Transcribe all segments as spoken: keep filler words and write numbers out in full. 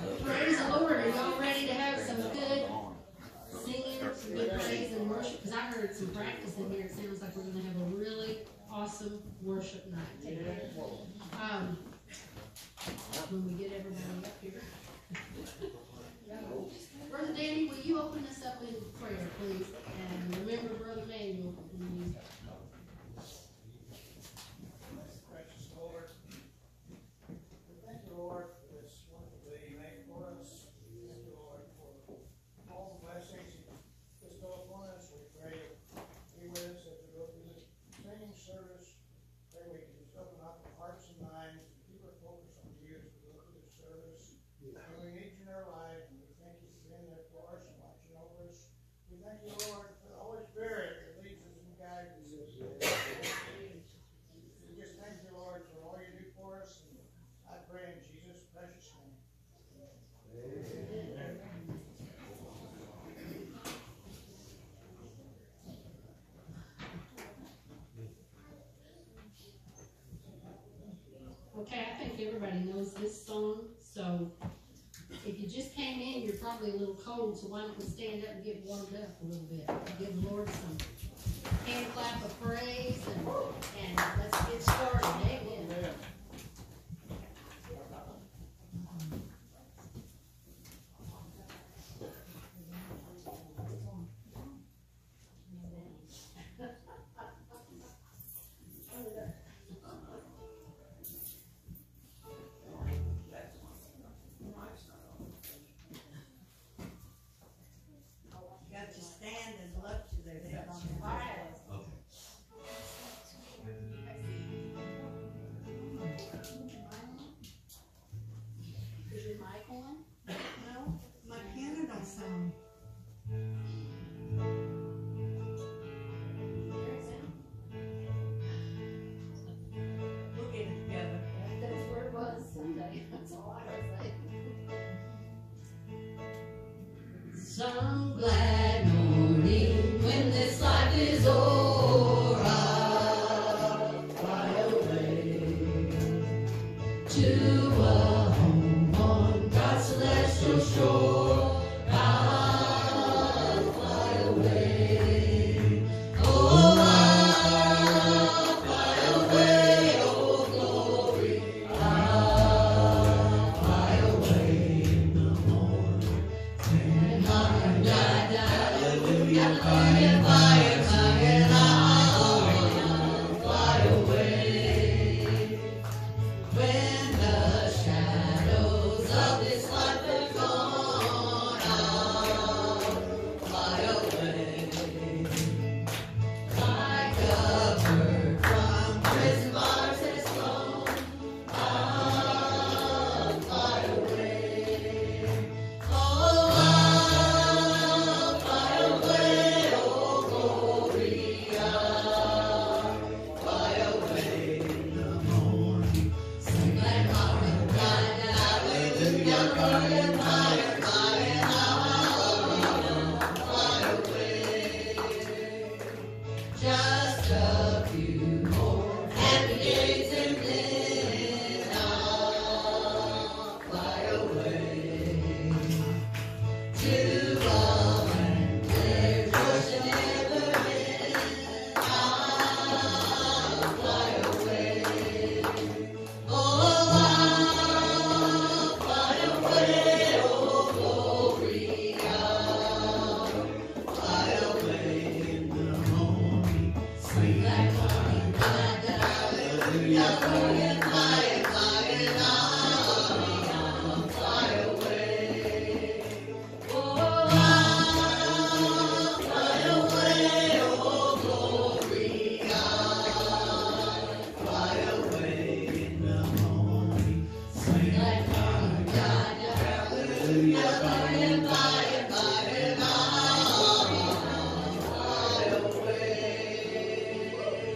Praise the Lord. Are y'all ready to have some good singing, some good praise and worship? Because I heard some practice in here. It sounds like we're going to have a really awesome worship night today. Um, when we get everybody up here. Brother Danny, will you open us up in prayer, please? And remember Brother Manuel in the music. Precious Lord, we thank you, Lord, for this wonderful day you made for us. Thank you, Lord, for all the blessings you bestow upon us. We pray that be with us as we go through this singing service. Pray we can just open up our hearts and minds and keep our focus on you as we go through this service. And we need you in our lives, and we thank you for being there for us and watching over us. We thank you, Lord, for the Holy Spirit that leads us and guides us. We just thank you, Lord, for all you do for us. And I pray in Jesus' precious name. Amen. Okay, I think everybody knows this song, so if you just came in, you're probably a little cold, so why don't we stand up and get warmed up a little bit. Give the Lord some hand clap of praise, and, and let's get started. Amen. Amen. Got to stand and look to their head on their eyes. Is your mic on? No, my Canada song. We'll get it together. That's where it was Sunday. That's all I was saying. Some glad morning when this life is o'er, I'll fly away to a home on God's celestial shore. I'll fly away. Oh, I'll fly away. Oh, glory. I'll fly away in the morning. And I died, hallelujah, fire, fire, fire, I'll fly away. When the shadows of this life are gone, I'll fly away. Like a bird from prison bars has flown, I'll fly away. Oh, I'll fly away, oh glory, I'll fly away in the morning. Sing like Mara, hallelujah, burning fire, fire, I'll fly away. Just a few more happy days and then I'll fly away to a land where joy shall never end. I'll fly away. Oh, I'll fly away. Oh, glory, I'll fly away in the morning. Sweet like morning, hallelujah, burning fire, fire, I'll fly away. Oh, I'll fly away, oh glory, I'll fly away in the morning. Sweet like morning, hallelujah, burning fire, fire, I'll fly away.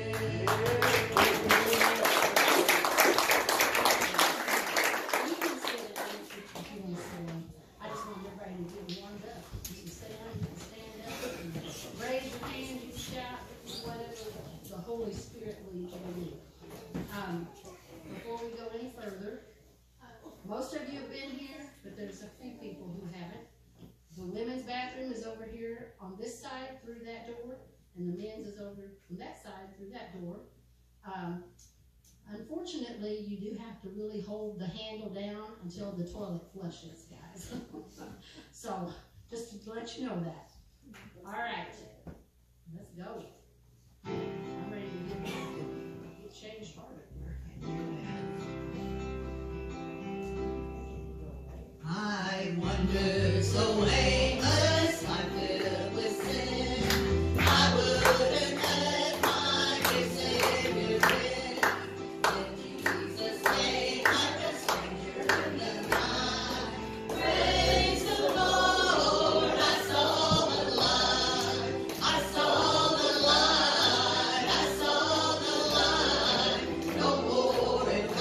You can stand if you want to stand. I just want everybody to get warmed up. You can sit down, you can stand up, you can raise your hand, you can shout, whatever the Holy Spirit leads you to do. Um, before we go any further, most of you have been here, but there's a few people who haven't. The women's bathroom is over here on this side through that door, and the men's is over from that side through that door. Um, unfortunately, you do have to really hold the handle down until the toilet flushes, guys. So, just to let you know that. All right, let's go. I'm ready to get, get changed started here. I wonder so aimless, I'm filled with sin. I wouldn't let my dear Savior in. In Jesus' name, I'm a stranger in the night. Praise the Lord, I saw the light. I saw the light, I saw the light. No more it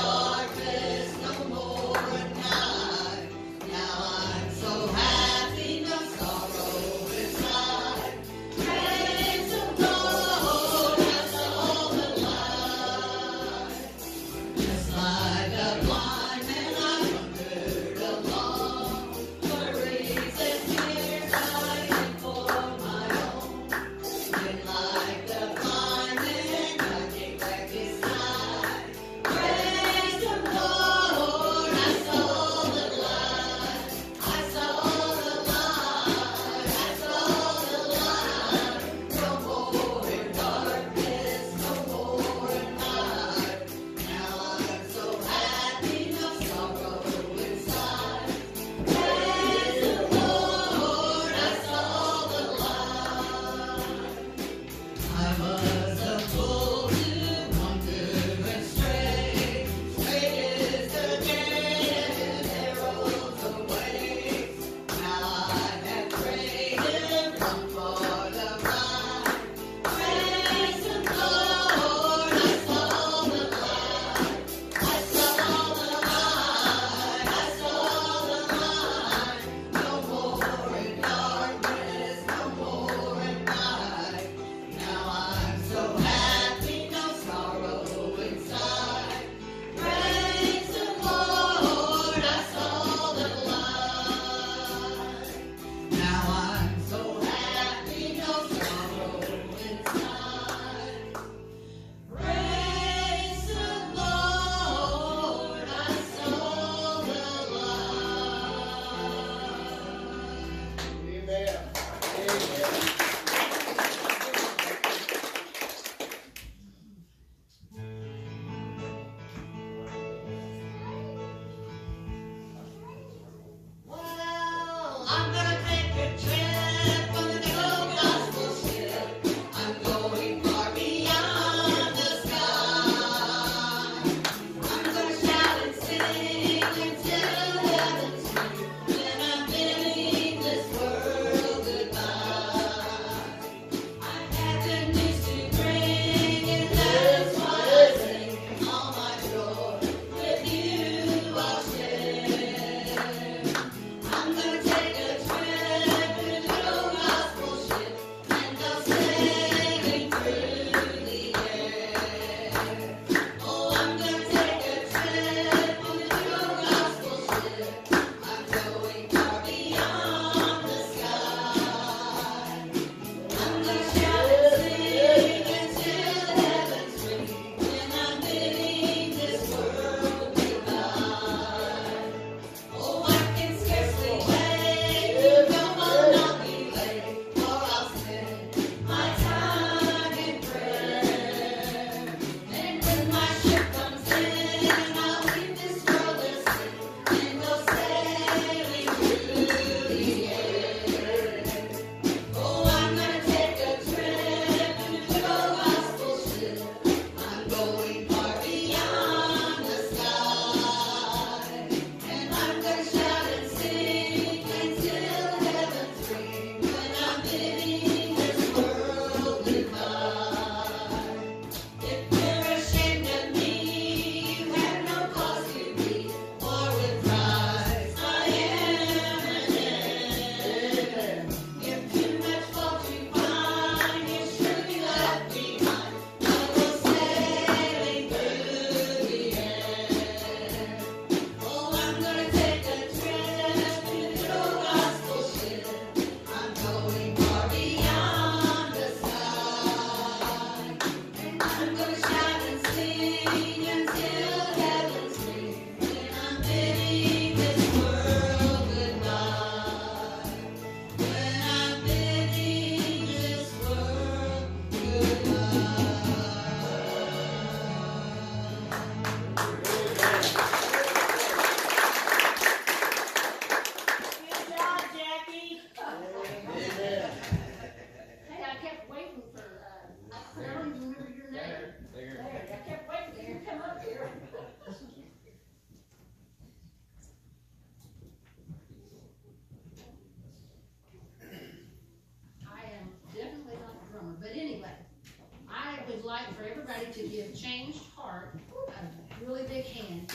changed heart. A really big hand.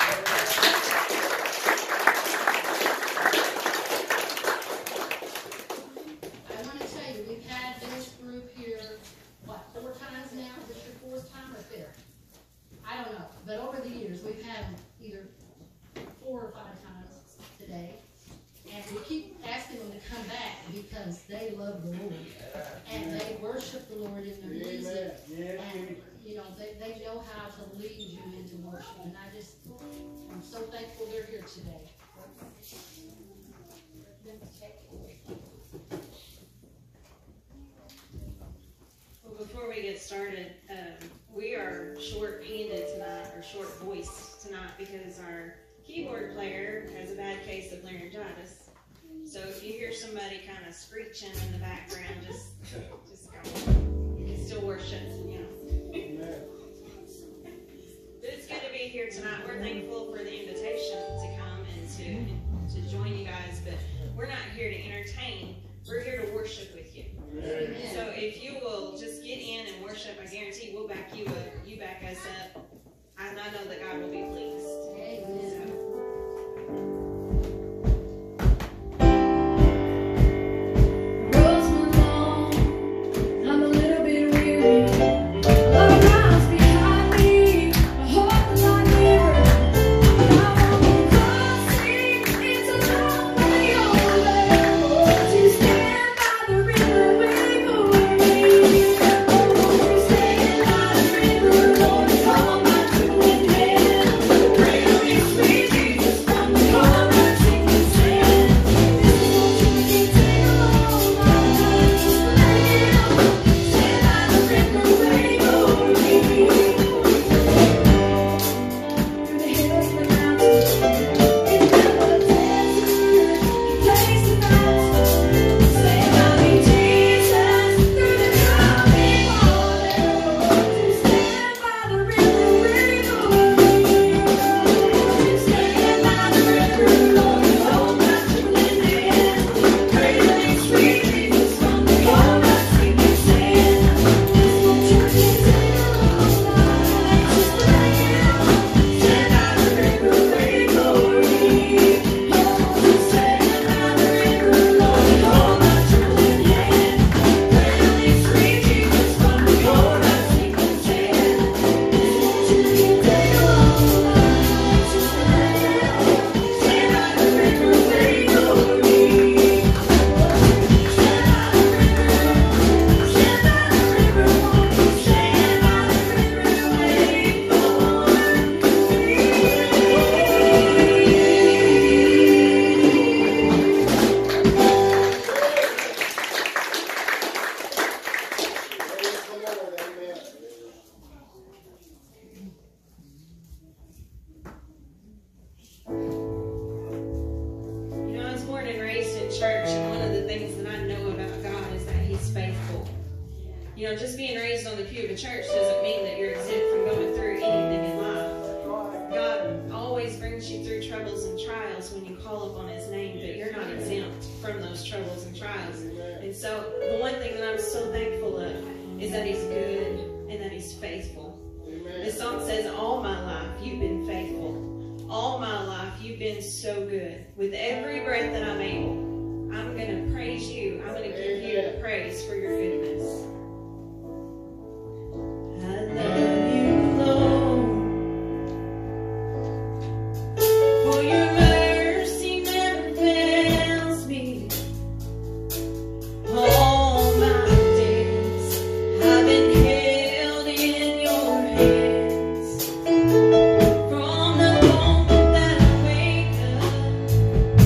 I want to tell you, we've had this group here, what, four times now? Is this your fourth time or fifth? I don't know, but over the years, we've had them either four or five times today. And we keep asking them to come back because they love the Lord. And they worship the Lord in their music. And, you know, they, they know how to lead you into worship. And I just, I'm so thankful they're here today. Well, before we get started, um, we are short-handed tonight, or short-voiced tonight, because our keyboard player has a bad case of laryngitis. So if you hear somebody kind of screeching in the background, just just go. You can still worship, you know. But it's good to be here tonight. We're thankful for the invitation to come and to to join you guys. But we're not here to entertain. We're here to worship with you. Amen. So if you will just get in and worship, I guarantee we'll back you up. You back us up. I, I know that God will be pleased. Amen. So,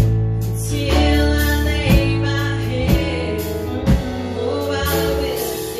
Till I lay my head, oh, I will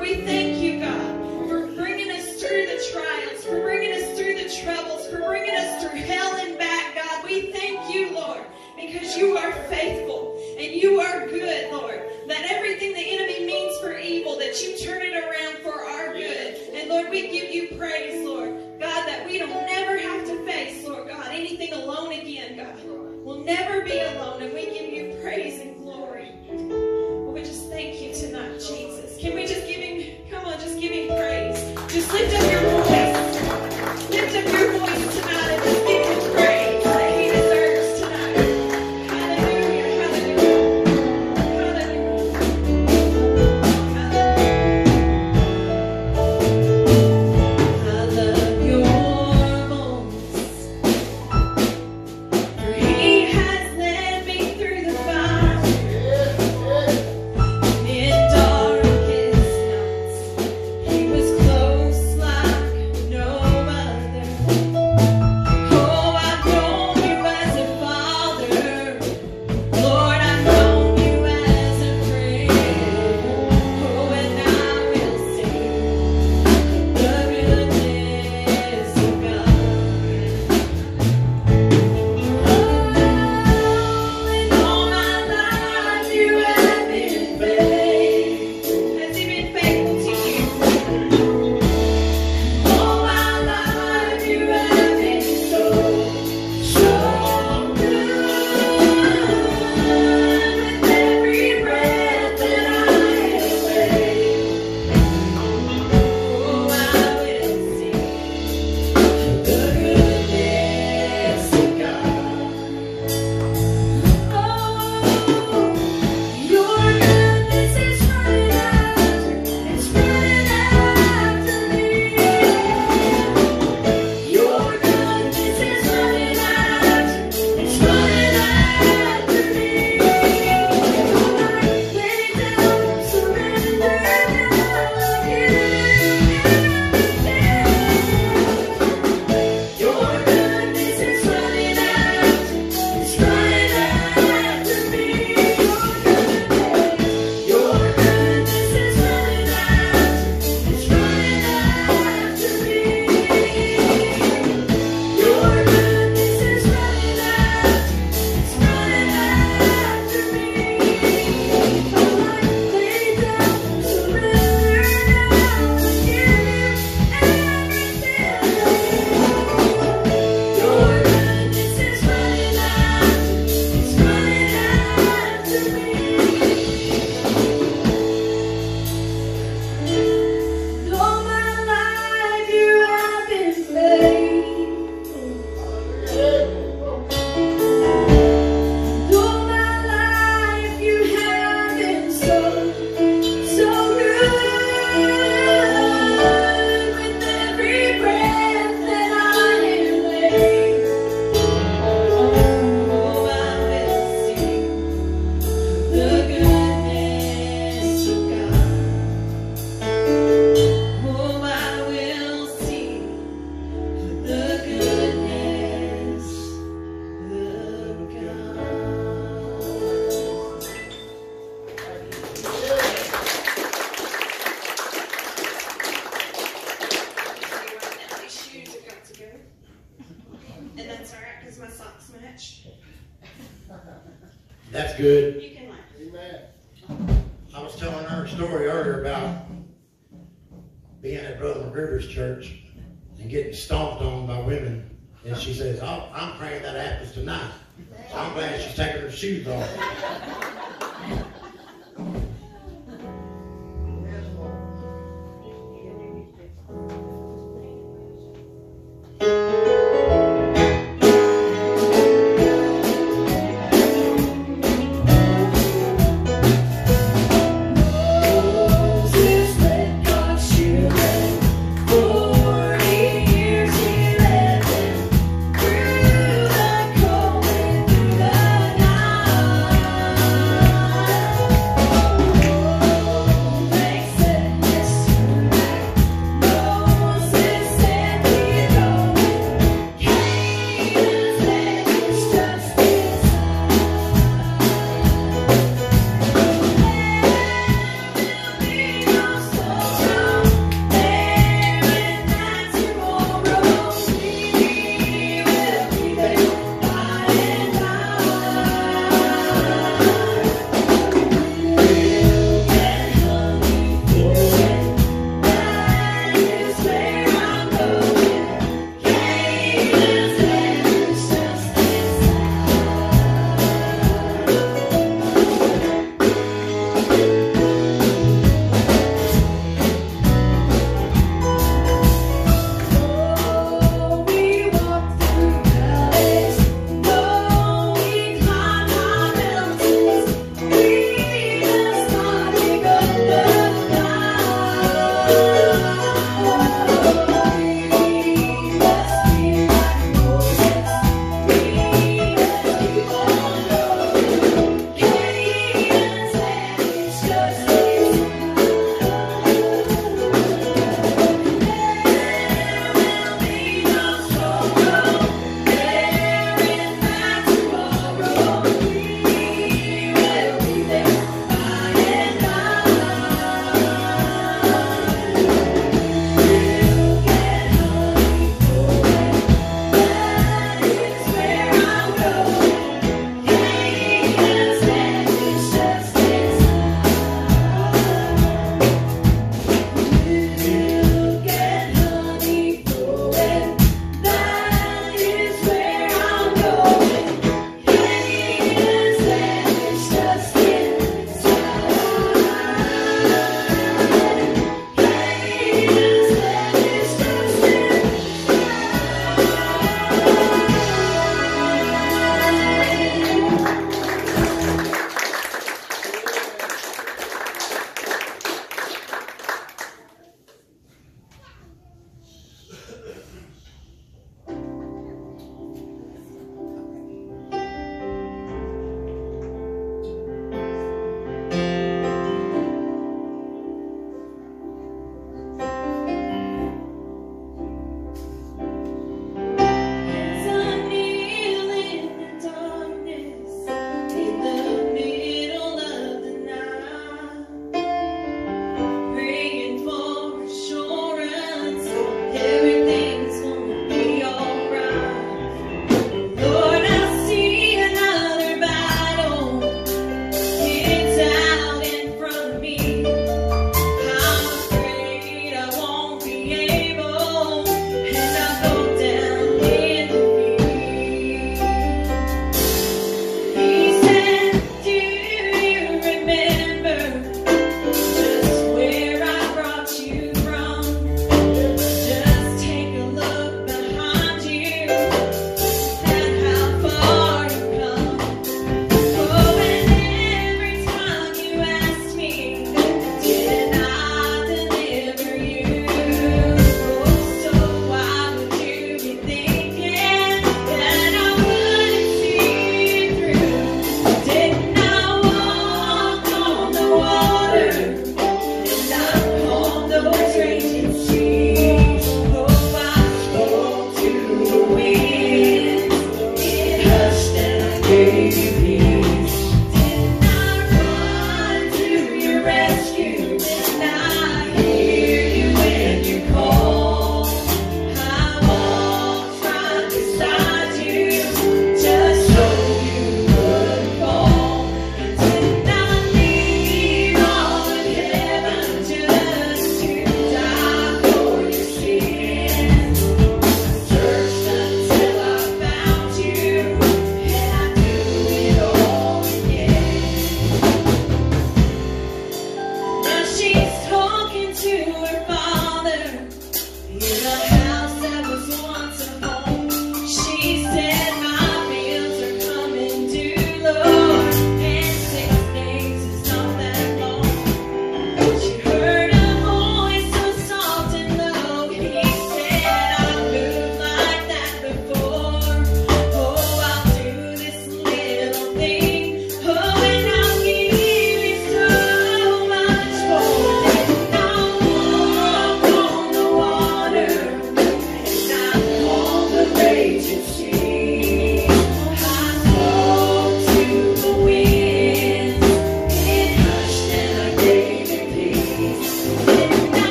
we thank you, God, for bringing us through the trials, for bringing us through the troubles, for bringing us through hell and back, God. We thank you, Lord, because you are faithful and you are good, Lord. That everything the enemy means for evil, that you turn it around for our good. And Lord, we give you praise, Lord. God, that we don't never have to face, Lord God, anything alone again, God. We'll never be alone, and we give you praise and glory. Well, we just thank you tonight, Jesus. Can we just give him, come on, just give him praise. Just lift up your voice. Lift up your voice tonight and just give him praise that he deserves tonight. Hallelujah, hallelujah, hallelujah. I love your bones, for he has led me through the fire. In darkest nights, he was close like no other. Oh, I've known you as a father, Lord, I've known you as a friend. Oh, and I will sing the goodness of God. And all my life you have been faithful. Has he been faithful to you? All my life you have been so, so good. With every breath that I awake, oh, I will sing the goodness of God. Oh, your goodness is running after, it's running after me. Your goodness is running after, it's running after me. Lay down, surrender, now give everything. Your goodness is running after, it's running after me. Your goodness is running after, it's running after me. Your goodness is running after, it's running after me. Lay down, surrender now, give everything. Your goodness is running after, it's running after me. All my life you have been faithful. All my life you have been so, so good. With every breath that I am able, oh, I will sing the goodness of God. Oh, I will sing the goodness of God. These shoes have got to go. And that's alright because my socks match. That's good. You can laugh. I was telling her a story earlier about being at Brother McGruder's church and getting stomped on by women. And she says, oh, I'm praying that happens tonight. So I'm glad she's taking her shoes off. Since let God shoot forty years he led them through the cold and through the night.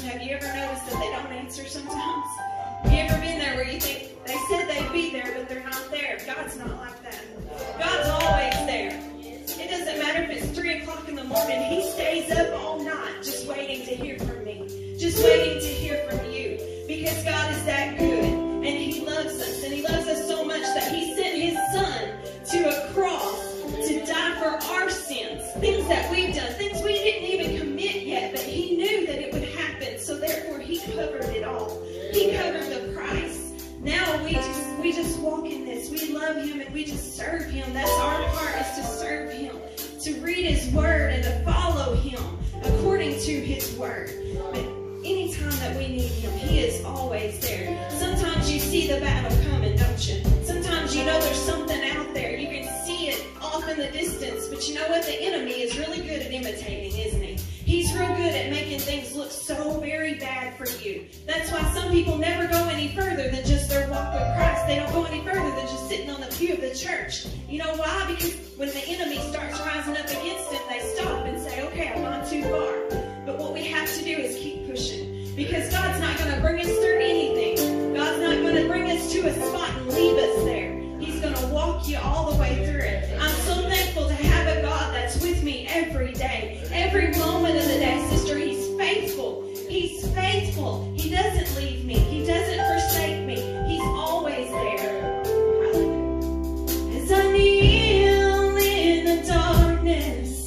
have you ever noticed that they don't answer sometimes? Have you ever been there where you think, they said they'd be there, but they're not there? God's not like that. God's always there. It doesn't matter if it's three o'clock in the morning. He stays up all night just waiting to hear from me. Just waiting to hear from you. Because God is that good. And He loves us. And He loves us so much that He sent His Son to a cross to die for our sins. Things that we've done. Things we didn't even commit yet. But He knew that it would happen. So therefore He covered it all. He covered the price. Now we just we just walk in this. We love Him and we just serve Him. That's our part, is to serve Him, to read His Word and to follow Him according to His Word. But anytime that we need Him, He is always there. Sometimes you see the battle coming, don't you? Sometimes you know there's something out there. You can see it off in the distance. But you know what? The enemy is really good at imitating, isn't he? He's real good at making things look so very bad for you. That's why some people never go any further than just their walk with Christ. They don't go any further than just sitting on the pew of the church. You know why? Because when the enemy starts rising up against them, they stop and say, okay, I've gone too far. But what we have to do is keep pushing. Because God's not going to bring us through anything. God's not going to bring us to a spot and leave us there. He's going to walk you all the way through it. I'm so thankful to have a God that's with me every day. Every moment of the day, sister, He's faithful. He's faithful. He doesn't leave me. He doesn't forsake me. He's always there. Hallelujah. As I kneel in the darkness,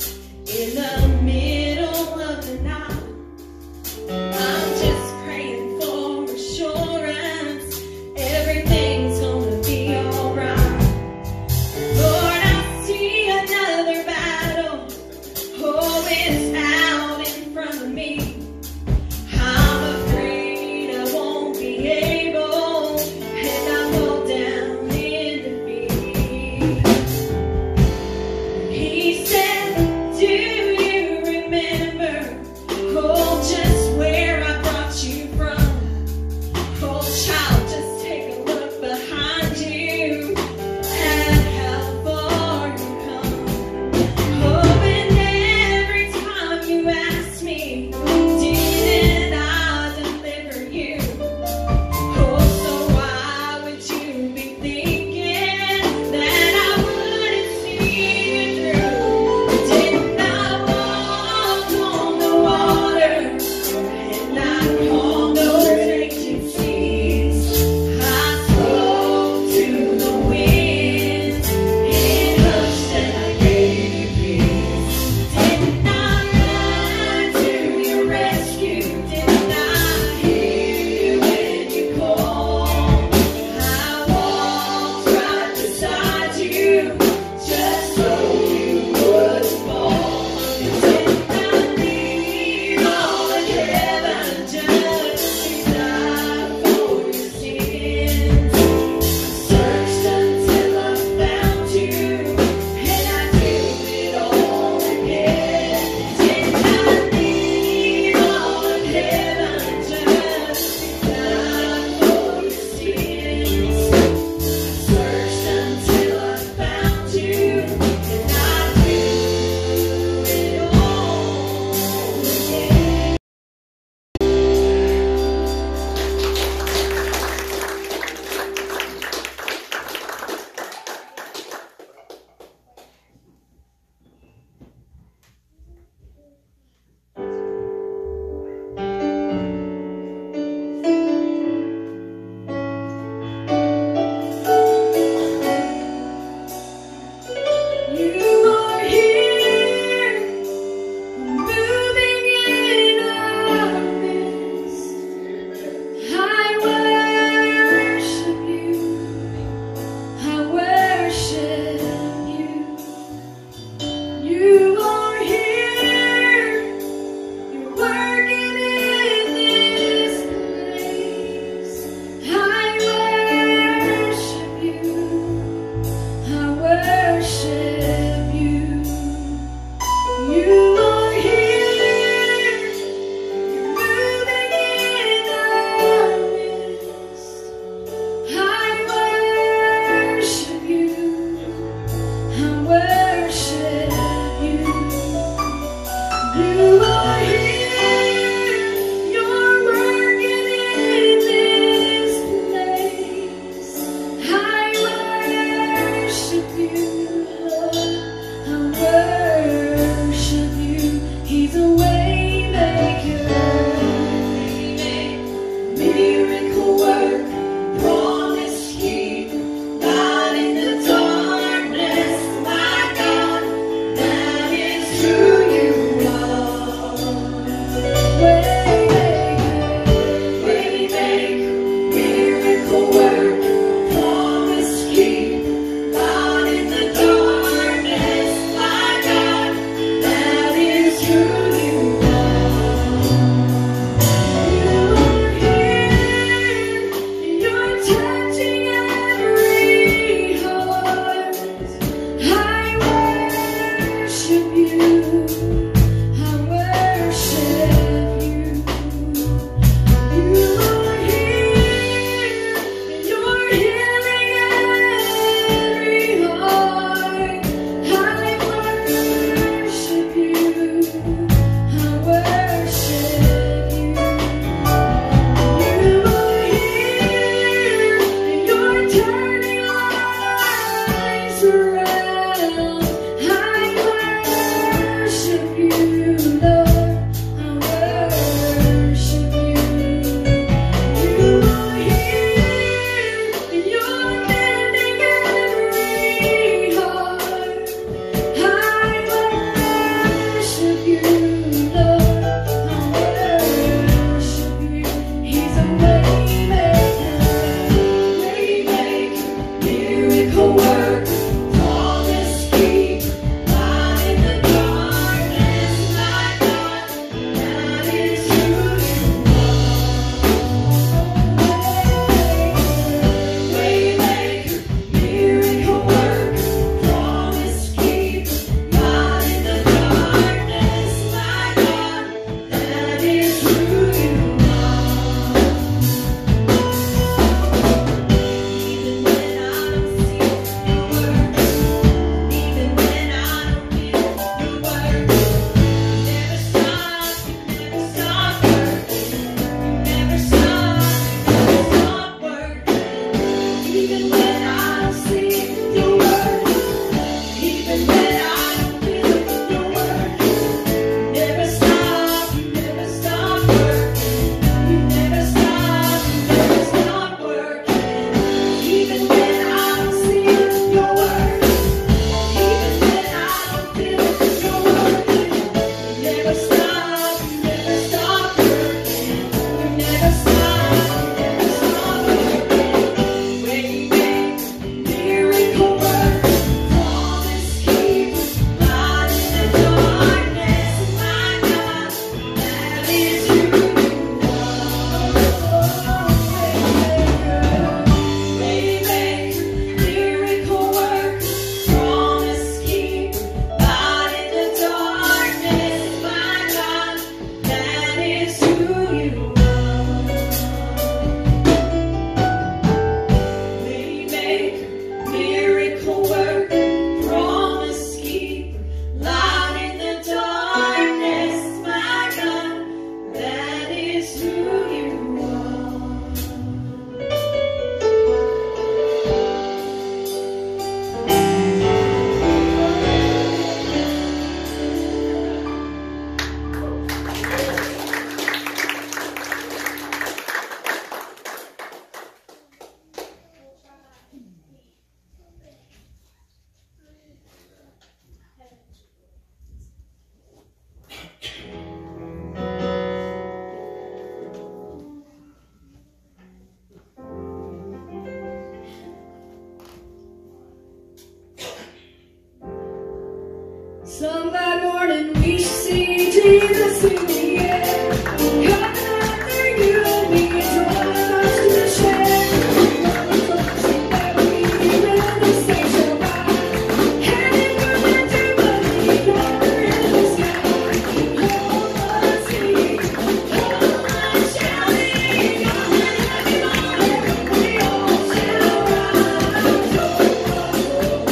Sunday morning we see Jesus in the air. Coming after you and me, drawing us to the shed. Running close and there we will the saints shall rise. Heading for the jubilee, yonder in the sky. Hold on, sing, hold on, shouting, on the heavy mountain, we all shall rise. Oh,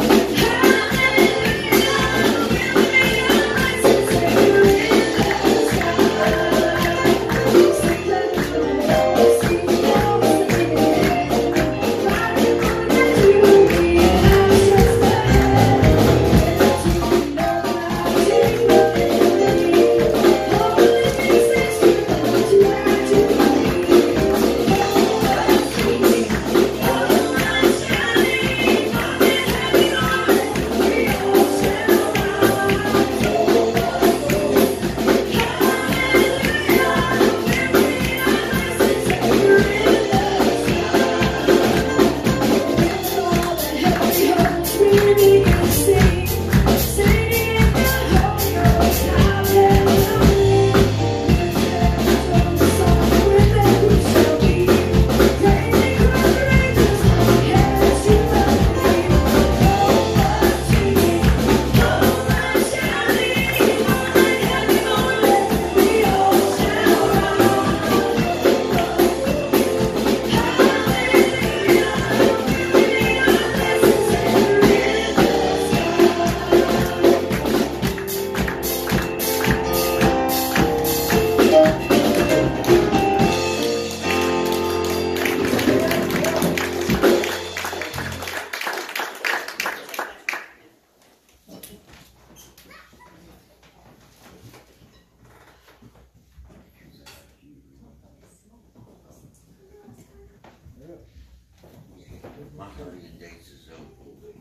My guardian dates is over.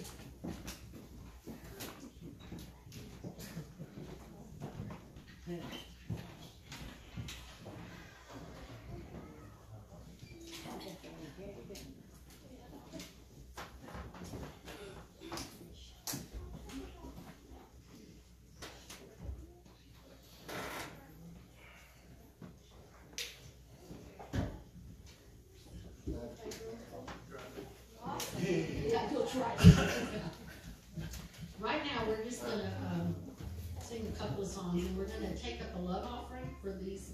Yeah, go try. Right now, we're just gonna, um, sing a couple of songs, and we're gonna take up a love offering for these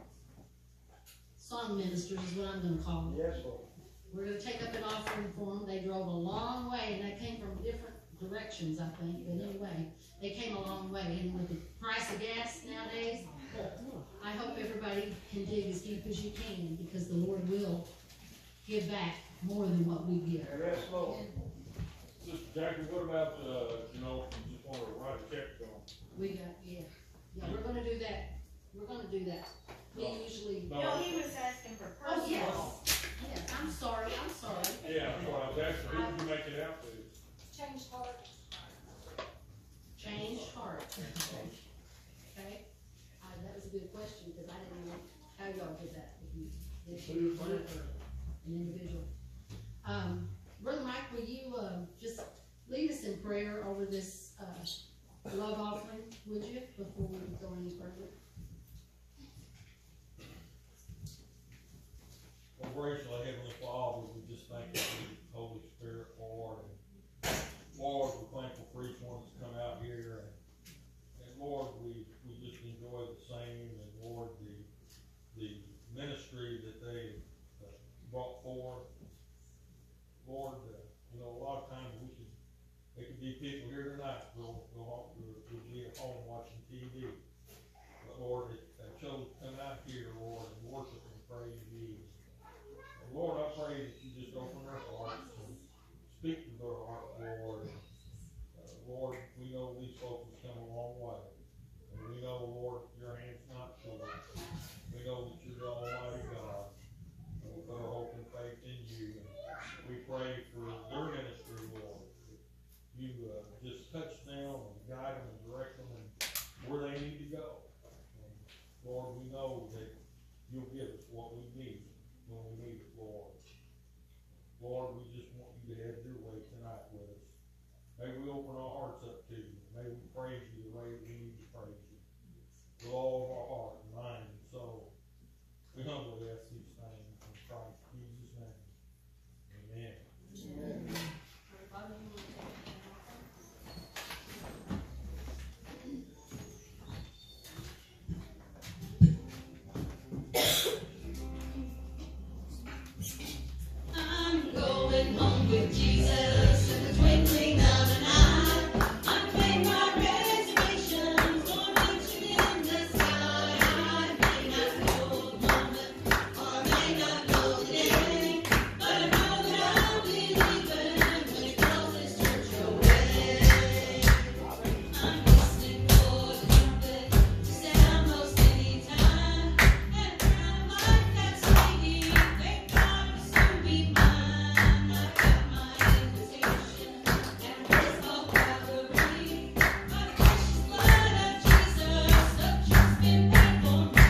song ministers, is what I'm gonna call them. Yes, Lord. We're gonna take up an offering for them. They drove a long way, and they came from different directions, I think, but anyway, they came a long way, and with the price of gas nowadays, I hope everybody can dig as deep as you can, because the Lord will give back more than what we give. Yes, Lord. Sister Jackie, what about, uh, you know, you just wanna write a check to them? We got, yeah, yeah, we're gonna do that, we're gonna do that. We usually, No. No, he was asking for oh, personal. yes, yes, I'm sorry, I'm sorry. Yeah, that's what I was asking, who did you make it out to? Change heart. Change heart. Okay, uh, that was a good question, because I didn't know how y'all did that, if you, if you, an individual. Um, Brother Mike, will you, uh, just lead us in prayer over this, uh, love offering, would you, before we go any further? Well, graciously, Heavenly Father, we just thank you for the Holy Spirit, Lord, and Lord, we're thankful for each one that's come out here, and, and Lord, we, we just enjoy the same, and Lord, the, the ministry that they uh, brought forth. Lord, uh, you know, a lot of times we could, there could be people here tonight, we'll, we'll, we'll be at home watching T V. But Lord, they, they chose to come out here, Lord, and worship and praise you. And Lord, I pray that you just open their hearts and speak to their heart, Lord. Uh, Lord, we know these folks have come a long way. And we know, Lord, your hand's not short. We know that you're the Almighty God. And we put our hope and faith in you. And we pray for their ministry, Lord. You uh, just touch them and guide them and direct them and where they need to go. And Lord, we know that you'll give us what we need when we need it, Lord. Lord, we just want you to have your way tonight with us. May we open our hearts up to you. May we praise you the way we need to praise you. With all of our heart, mind, and soul. We humbly ask these things in Christ Jesus' name. Amen. Amen. I'm going home with Jesus in the twinkling of an eye. I made my reservations, gonna meet you in the sky. I may not know the moment, or I may not know the day, but I know that I'll be leaving when it calls this church away. I'm listening for the trumpet to sound most any time, and a crown like that's waiting, thank God will soon be mine. I've got my invitation and a place called Calvary. By the precious blood of Jesus, the truth's been paid for me.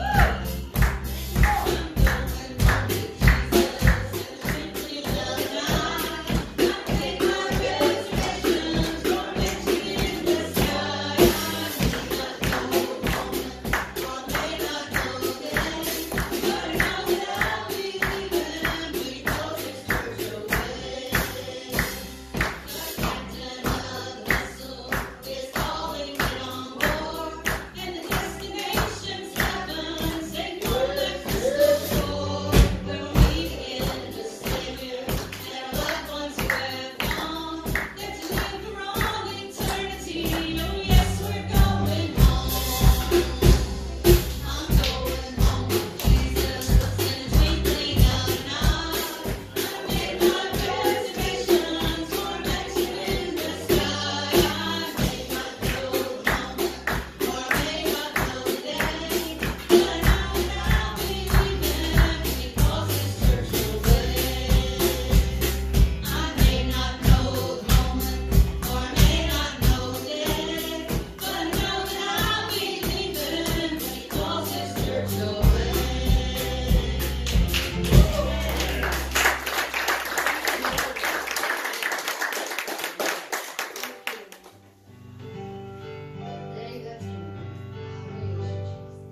I'm going home with Jesus in the twinkling of an eye. I made my reservations, gonna meet you in the sky. I may not know the moment, or I may not know the day, but I know that I'll be leaving when he calls this church away. The captain of the vessel is calling me on board, and the destination's heaven. Say, come, let's the shore. We'll meet again the Savior and our loved ones who have gone. There to live for all eternity. Oh yes, we're going home. I'm going home with Jesus in the twinkling of an eye. I made my reservations for a mansion in the sky. I may not know the moment, or I may not know the day, but I know that I'll be leaving when he calls this church away. I may not know the moment, or I may not know the day, but I know that I'll be leaving when he calls this church away. Day that's coming. Praise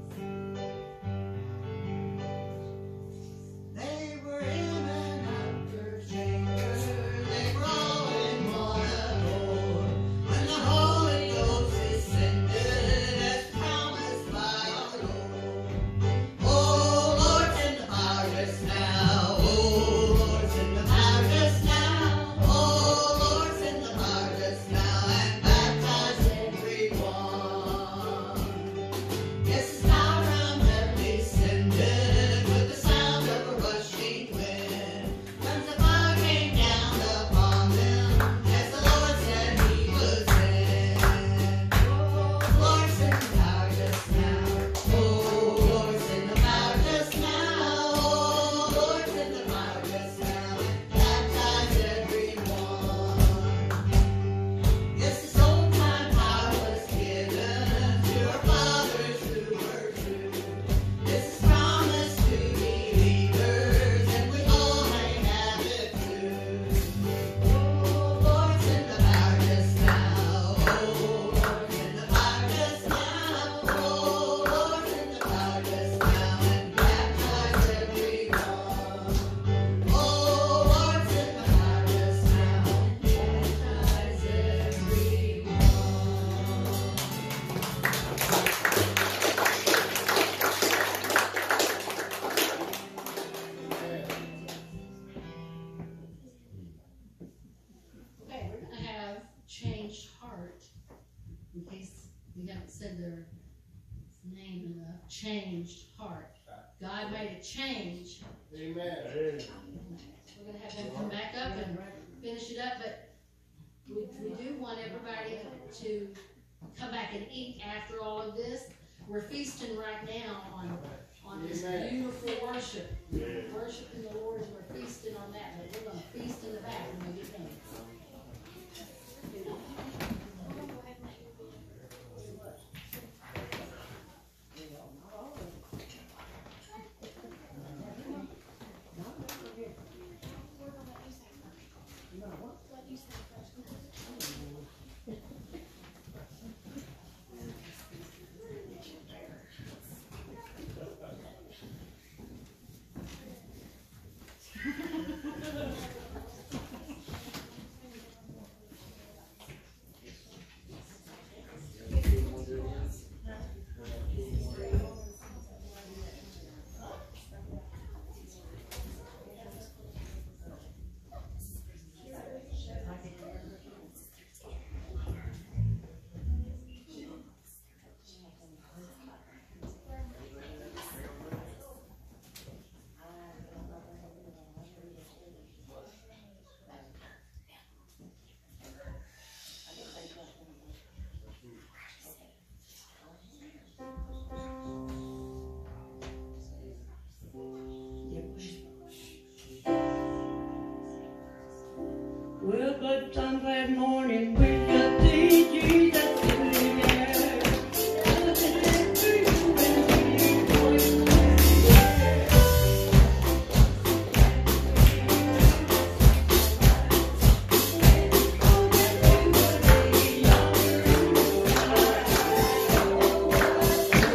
They were in an upper chamber, they were all in one accord, when the Holy Ghost descended as promised by our Lord. Oh Lord, send the power just now. Oh Lord, send the power just now. Oh Lord, send the power just now and baptize everyone. Yes, His power from heaven descended with the sound of a rushing wind. Tongues of fire came down upon them as the Lord said He would send. Oh Lord, send the power just now. Oh Lord, send the power just now. Oh Lord, send the power just now and baptize everyone. Yes, this old time power was given to our fathers who were true. This is promised to believers, and we all may have it too. Oh Lord, send the power just now. Oh Lord, send the power just now. Oh Lord, send the power just now and baptize everyone. Oh Lord, send the power just now and baptize everyone. Okay, we're gonna have changed heart, in case we haven't said their name enough. Changed heart. God made a change. Amen. We're gonna have them come back up and finish it up, but we, we do want everybody to come back and eat after all of this. We're feasting right now on, on this Amen. beautiful worship. Worshiping the Lord, and we're feasting on that, but we're gonna feast in the back when we get done. Well, good time, glad morning, we just see Jesus in the air. Looking at you and singing voices in the air. Oh, that we would be yonder in the sky. Oh, what a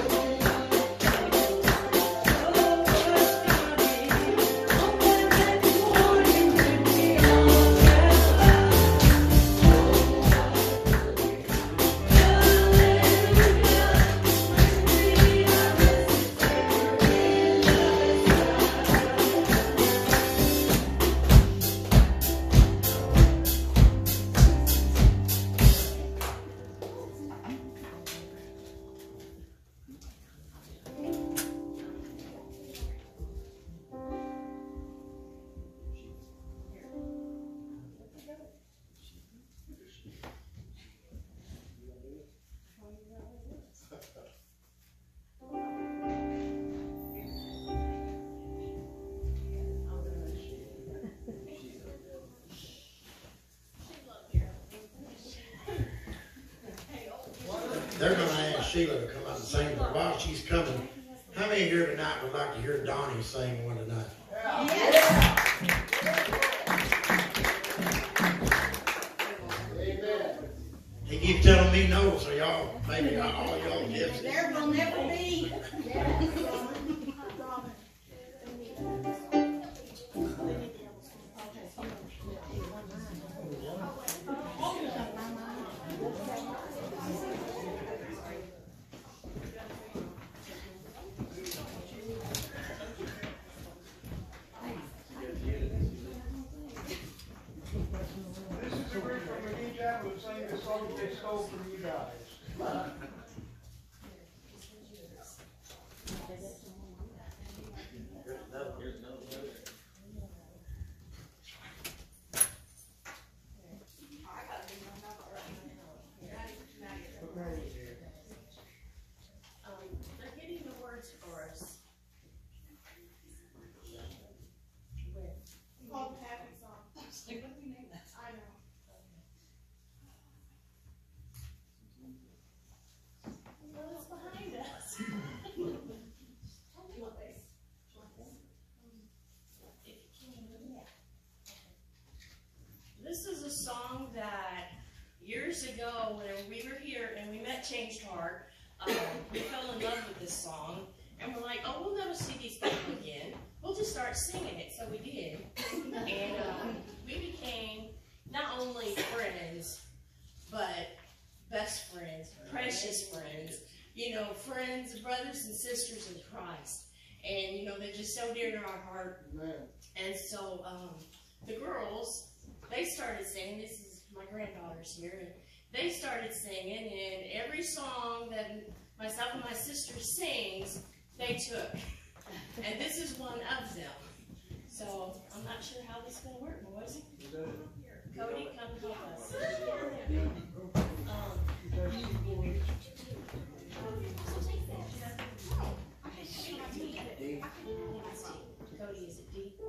They're gonna ask Sheila to come up and sing, but while she's coming, how many here tonight would like to hear Donnie sing one tonight? He keeps telling me no, so y'all, maybe all y'all get it. There will never be. This is the original McGee Jam who sang this song that they stole from you guys. They're getting the words for us. Called the Happy Song. I know. Well, it's behind us. This is a song that years ago, when we were here and we met Changed Heart, um, we fell in love with this song, and we're like, oh, we'll never see these people again. We'll just start singing it. So we did, and um, we became not only friends, but best friends, precious friends. You know, friends, brothers and sisters in Christ, and you know they're just so dear to our heart. And so um, the girls, they started singing. This is my granddaughters here, and they started singing, and every song that myself and my sister sings, they took. And this is one of them. So I'm not sure how this is going to work, boys. Cody, come help us. Um, Cody, is it D?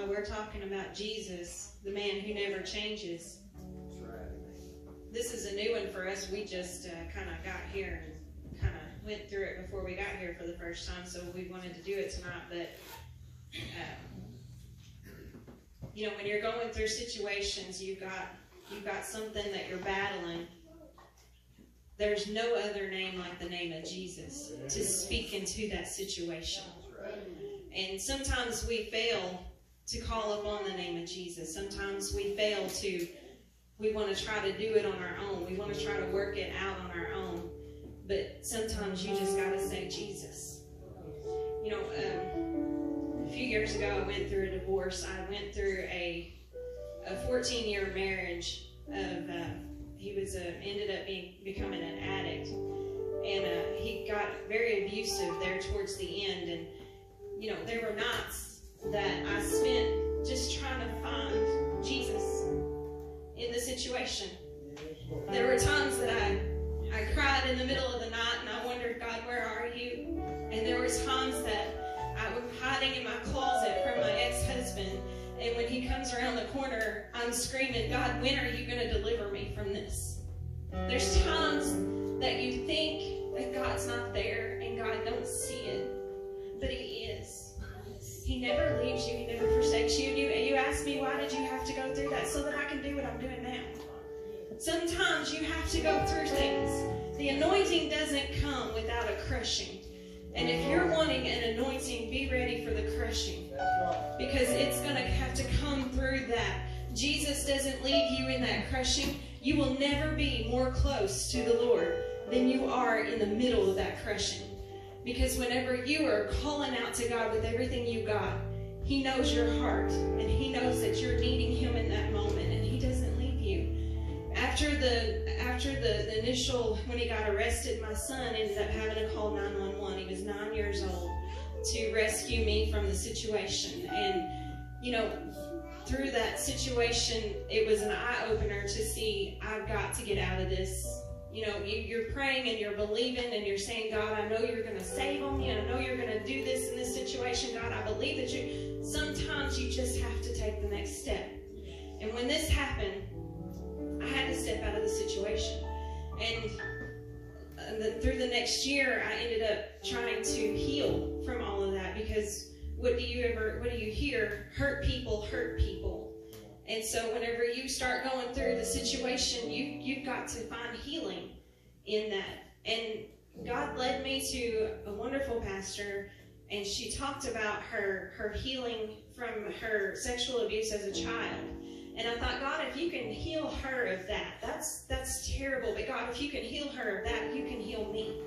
we're talking about Jesus, the man who never changes. This is a new one for us. We just uh, kind of got here and kind of went through it before we got here for the first time, so we wanted to do it tonight. But, um, you know, when you're going through situations, you've got, you've got something that you're battling. There's no other name like the name of Jesus to speak into that situation. And sometimes we fail to call upon the name of Jesus. Sometimes we fail to, we want to try to do it on our own. We want to try to work it out on our own. But sometimes you just got to say Jesus. You know, um, a few years ago I went through a divorce. I went through a a fourteen-year marriage of, uh, he was, uh, ended up being, becoming an addict. And uh, he got very abusive there towards the end. And, you know, there were nights that I spent just trying to find Jesus in the situation. There were times that I, I cried in the middle of the night and I wondered, God, where are you? And there was times that I was hiding in my closet from my ex-husband, and when he comes around the corner, I'm screaming, God, when are you going to deliver me from this? There's times that you think that God's not there and God don't see it, but He is. He never leaves you. He never forsakes you. And you, and you ask me, why did you have to go through that? So that I can do what I'm doing now. Sometimes you have to go through things. The anointing doesn't come without a crushing. And if you're wanting an anointing, be ready for the crushing. Because it's going to have to come through that. Jesus doesn't leave you in that crushing. You will never be more close to the Lord than you are in the middle of that crushing. Because whenever you are calling out to God with everything you got, He knows your heart. And He knows that you're needing Him in that moment. And He doesn't leave you. After the after the, the initial, when he got arrested, my son ended up having to call nine one one. He was nine years old to rescue me from the situation. And, you know, through that situation, it was an eye-opener to see, I've got to get out of this. You know, you, you're praying and you're believing and you're saying, God, I know you're going to save me, and I know you're going to do this in this situation. God, I believe that you... Sometimes you just have to take the next step. And when this happened, I had to step out of the situation. And the, through the next year, I ended up trying to heal from all of that, because what do you ever, what do you hear? Hurt people hurt people. And so whenever you start going through the situation, you, you've got to find healing in that. And God led me to a wonderful pastor, and she talked about her, her healing from her sexual abuse as a child. And I thought, God, if you can heal her of that, that's, that's terrible. But God, if you can heal her of that, you can heal me.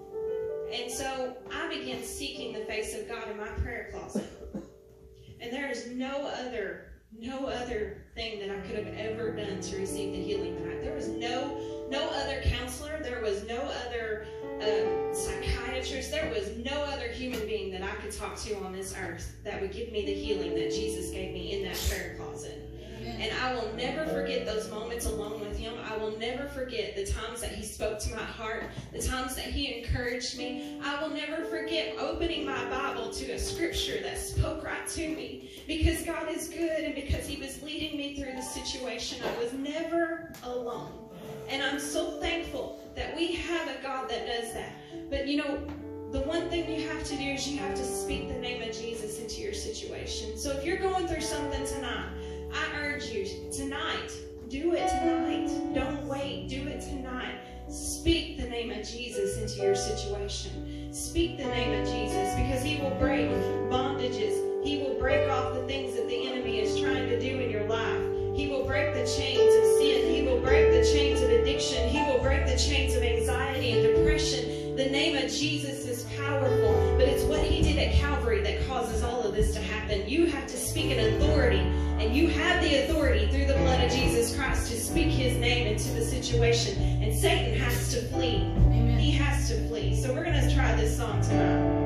And so I began seeking the face of God in my prayer closet. And there is no other, no other thing that I could have ever done to receive the healing that I, there was no, no other counselor. There was no other uh, psychiatrist. There was no other human being that I could talk to on this earth that would give me the healing that Jesus gave me in that prayer closet. And I will never forget those moments alone with Him. I will never forget the times that He spoke to my heart, the times that He encouraged me. I will never forget opening my Bible to a scripture that spoke right to me, because God is good and because He was leading me through the situation. I was never alone. And I'm so thankful that we have a God that does that. But you know, the one thing you have to do is you have to speak the name of Jesus into your situation. So if you're going through something tonight, I urge you tonight, do it tonight. Don't wait. Do it tonight. Speak the name of Jesus into your situation. Speak the name of Jesus, because He will break bondages. He will break off the things that the enemy is trying to do in your life. He will break the chains of sin. He will break the chains of addiction. He will break the chains of anxiety and depression. The name of Jesus is powerful, but it's what He did at Calvary that causes all of this to happen. You have to speak in authority, and you have the authority through the blood of Jesus Christ to speak His name into the situation, and Satan has to flee. Amen. He has to flee. So we're going to try this song tonight.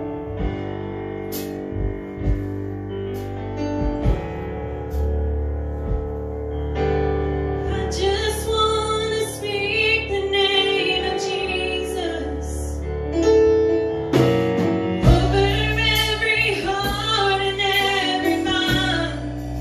Over every heart and every mind.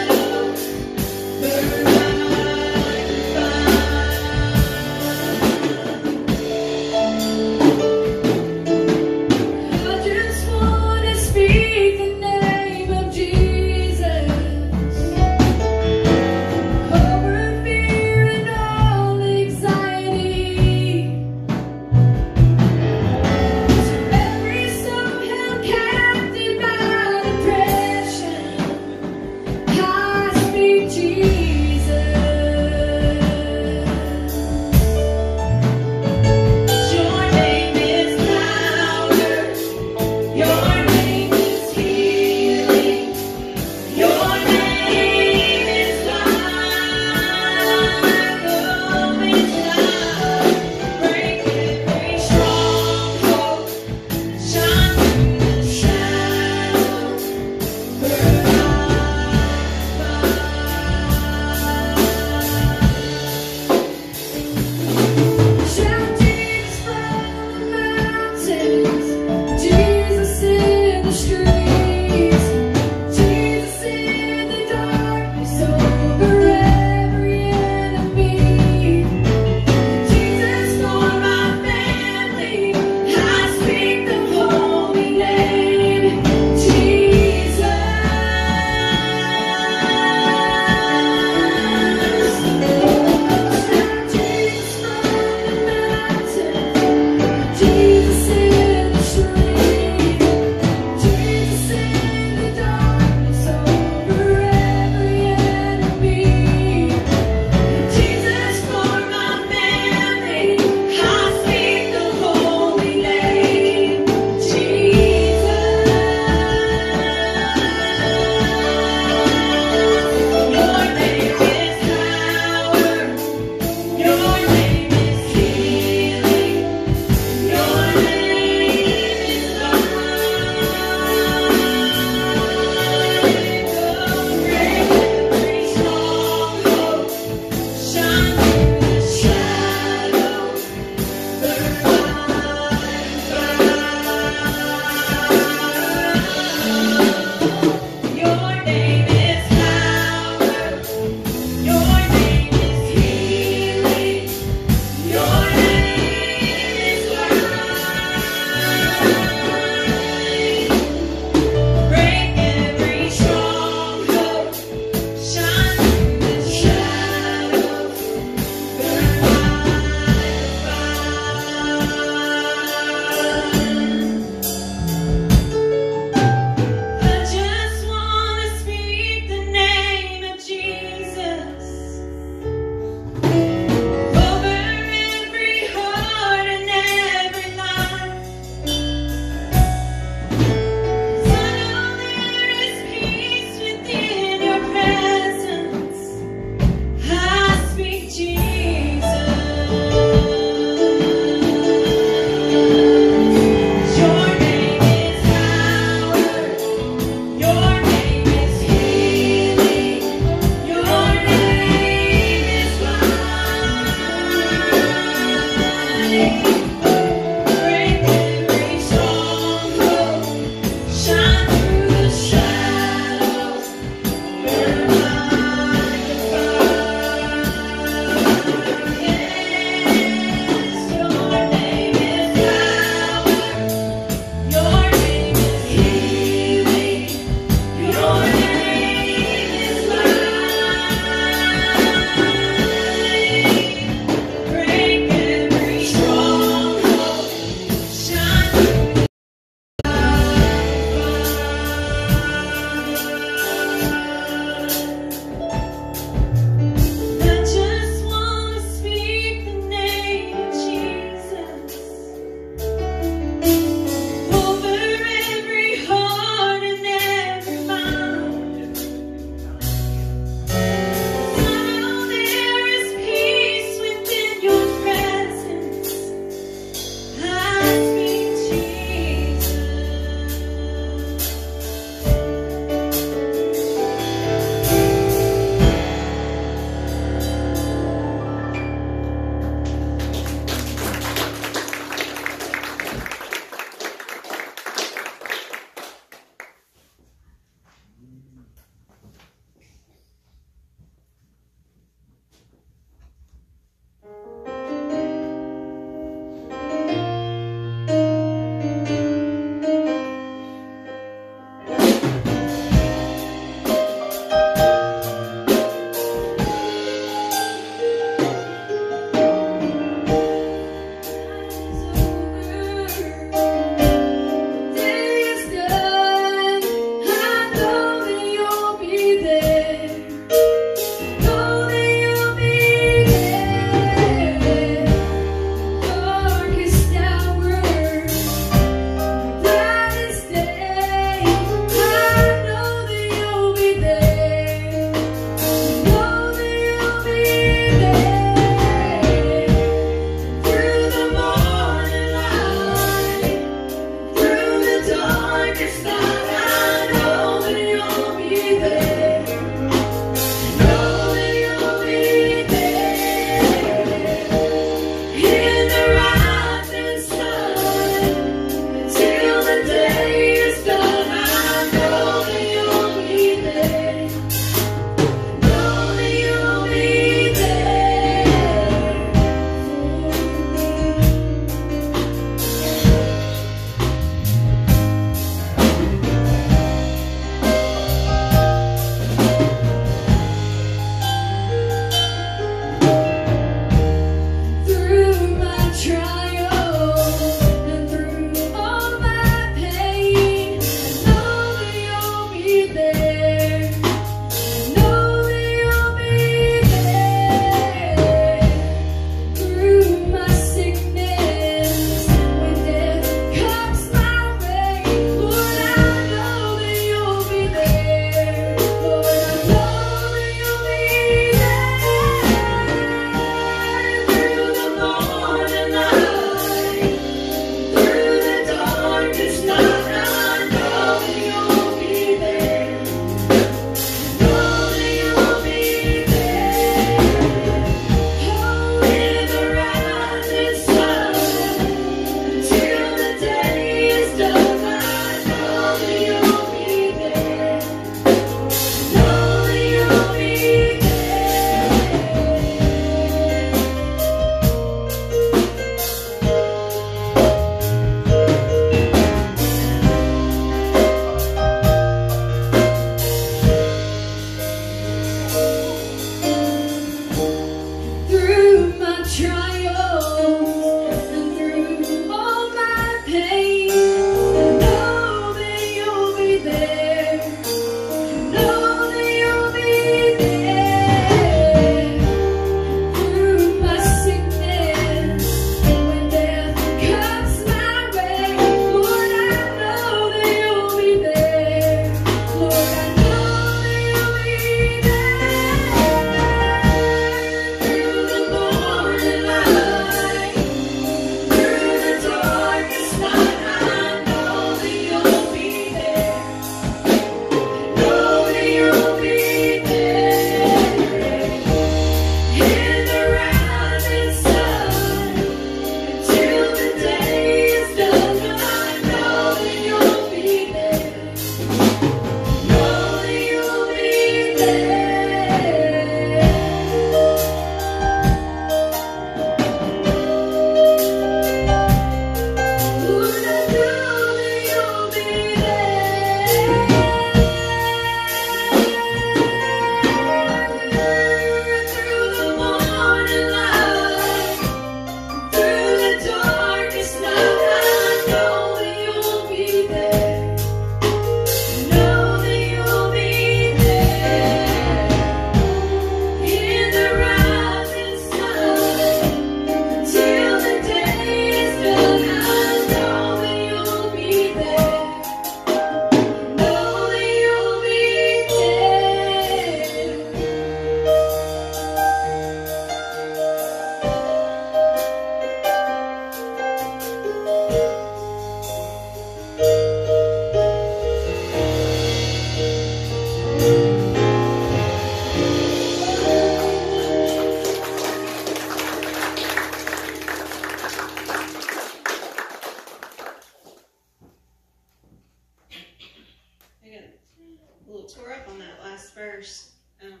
a little tore up on that last verse. Um,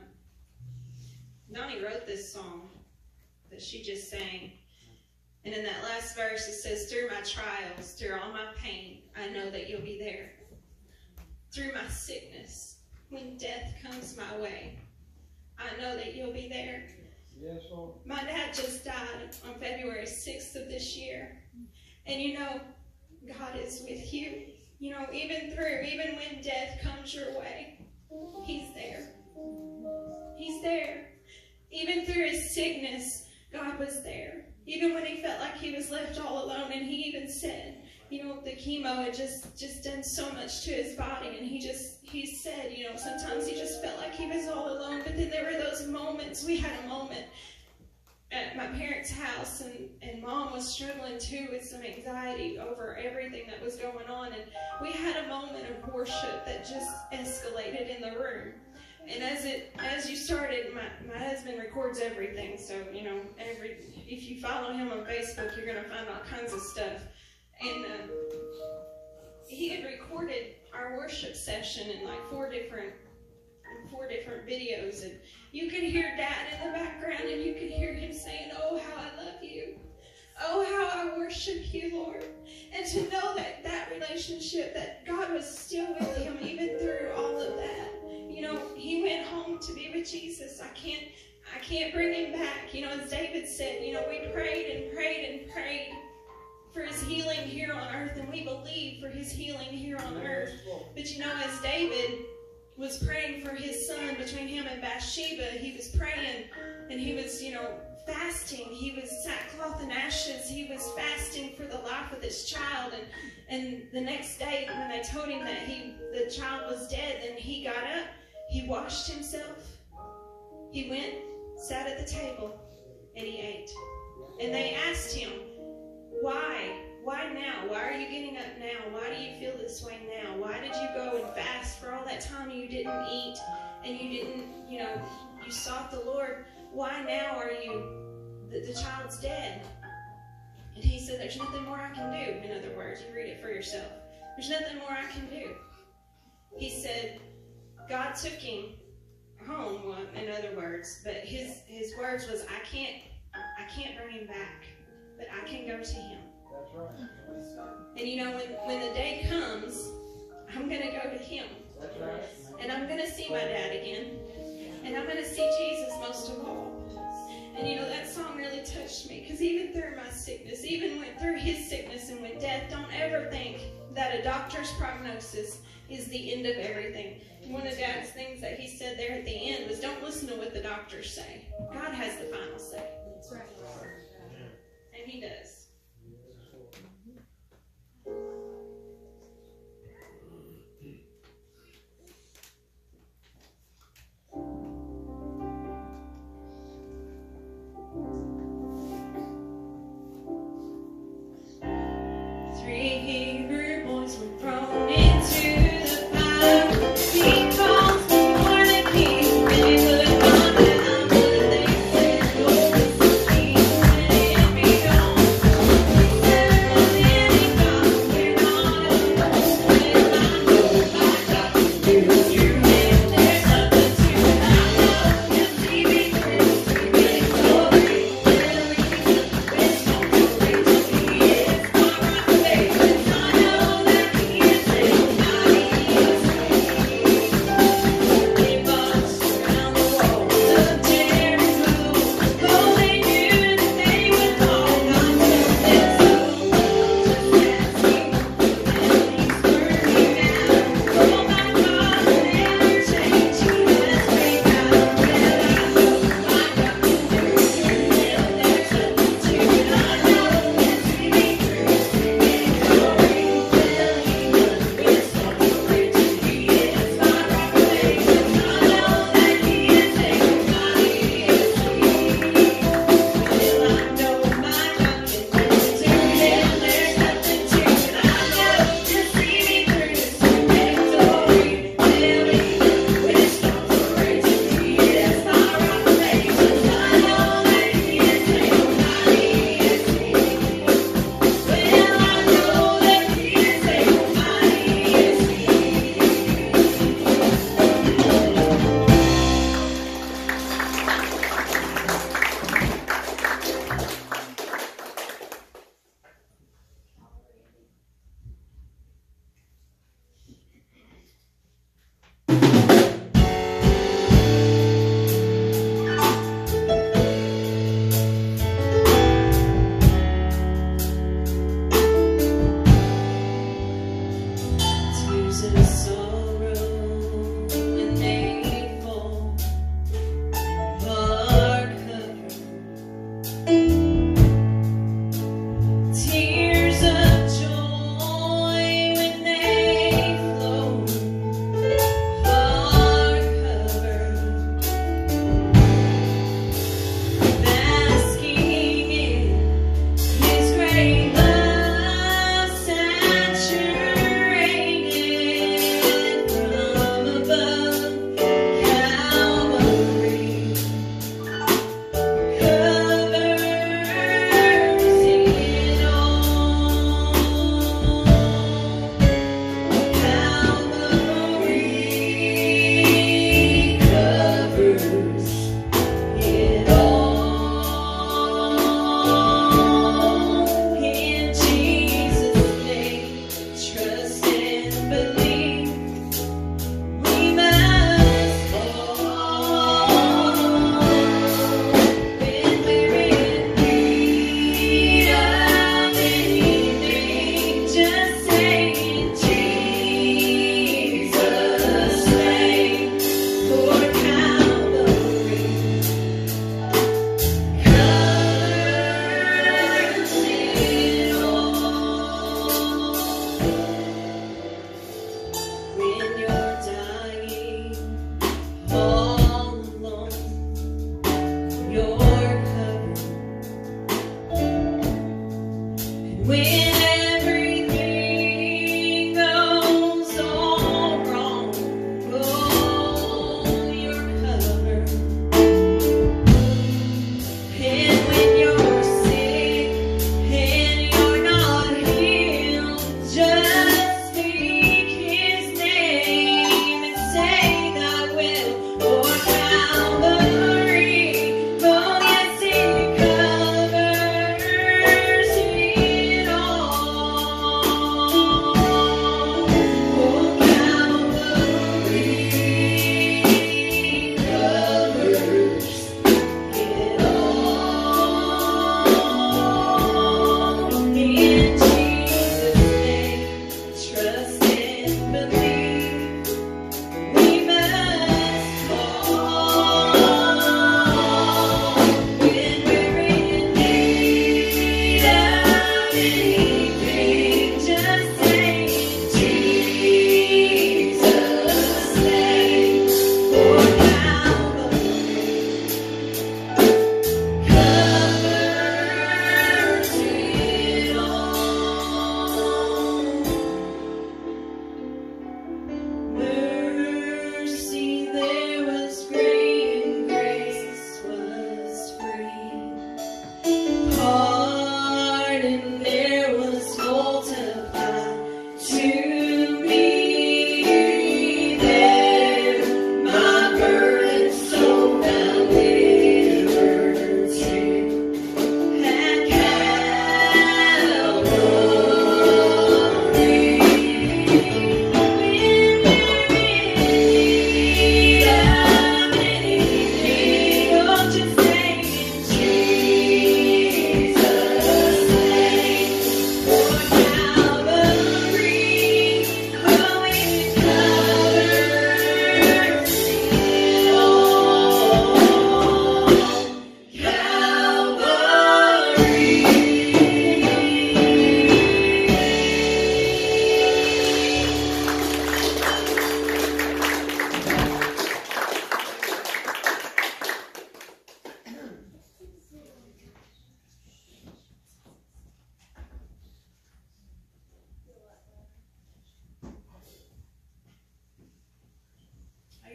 Donnie wrote this song that she just sang. And in that last verse, it says, through my trials, through all my pain, I know that you'll be there. Through my sickness, when death comes my way, I know that you'll be there. Yes, Lord. My dad just died on February sixth of this year. And you know, God is with you. You know, even through, even when death comes your way, He's there. He's there. Even through his sickness, God was there. Even when he felt like he was left all alone, and he even said, you know, the chemo had just, just done so much to his body, and he just, he said, you know, sometimes he just felt like he was all alone, but then there were those moments. We had a moment at my parents' house, and, and Mom was struggling too with some anxiety over everything that was going on, and we had a moment of worship that just escalated in the room. And as it, as you started, my, my husband records everything, so, you know, every, if you follow him on Facebook, you're going to find all kinds of stuff. And uh, he had recorded our worship session in like four different, four different videos, and you could hear Dad in the background, and you could hear him saying, "Oh, how I love you. Oh, how I worship you, Lord." And to know that that relationship, that God was still with him even through all of that. You know, he went home to be with Jesus. I can't, I can't bring him back. You know, as David said, you know, we prayed and prayed and prayed for his healing here on earth, and we believe for his healing here on earth. But you know, as David was praying for his son, between him and Bathsheba, he was praying, and he was, you know, fasting. He was sackcloth and ashes. He was fasting for the life of this child. And and the next day, when they told him that he the child was dead, then he got up. He washed himself. He went, sat at the table, and he ate. And they asked him, why? Why now? Why are you getting up now? Why do you feel this way now? Why did you go and fast for all that time you didn't eat, and you didn't, you know, you sought the Lord? Why now are you, the, the child's dead? And he said, there's nothing more I can do. In other words, you read it for yourself. There's nothing more I can do. He said, God took him home, well, in other words, but his, his words was, I can't, I can't bring him back, but I can go to him. That's right. And you know, when, when the day comes, I'm going to go to him. That's right. And I'm going to see my dad again. And I'm going to see Jesus most of all. And you know, that song really touched me, because even through my sickness, even went through his sickness and with death, don't ever think that a doctor's prognosis is the end of everything. One of Dad's things that he said there at the end was, don't listen to what the doctors say. God has the final say. That's right. And he does. Three Hebrew boys were thrown into the fire. Because before the king, they would not have, but they said, "Lord, this is king, let it be done." They said, "Living God, we're not alone. When I know my God can do it, you make there's nothing to deny. And see me through to big glory. Well, he's the best on the race. He is my rock of ages. I know that he is able. Now he is They boxed around the walls of Jericho, though they knew that they would fall. God took their soul, just as he would, and he's working now. Oh my God,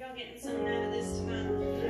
y'all getting something out of this tonight?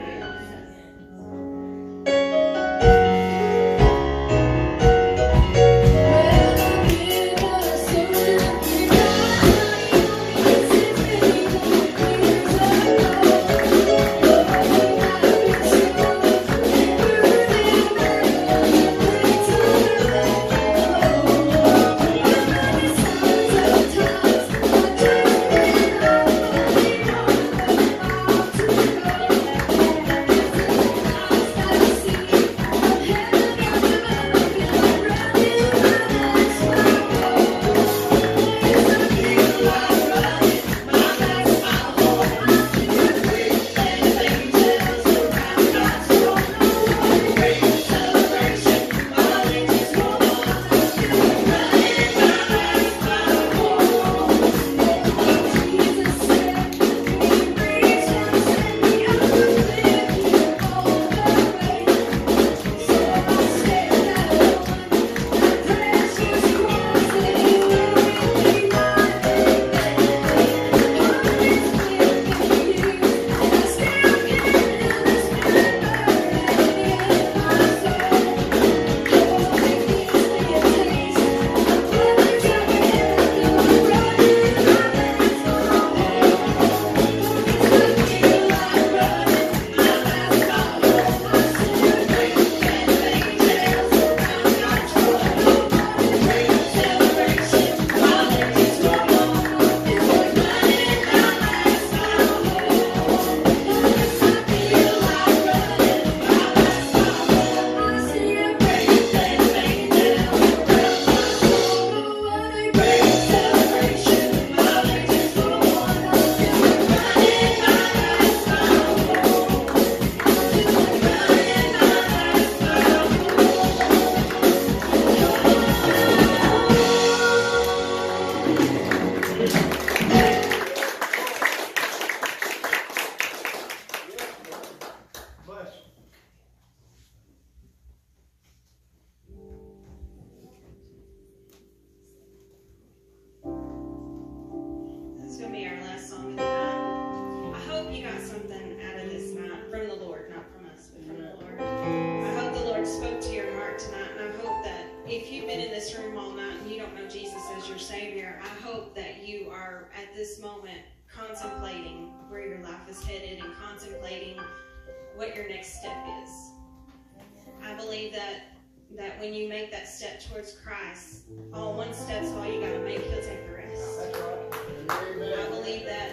Towards Christ, all one step's all you gotta make, he'll take the rest. I believe that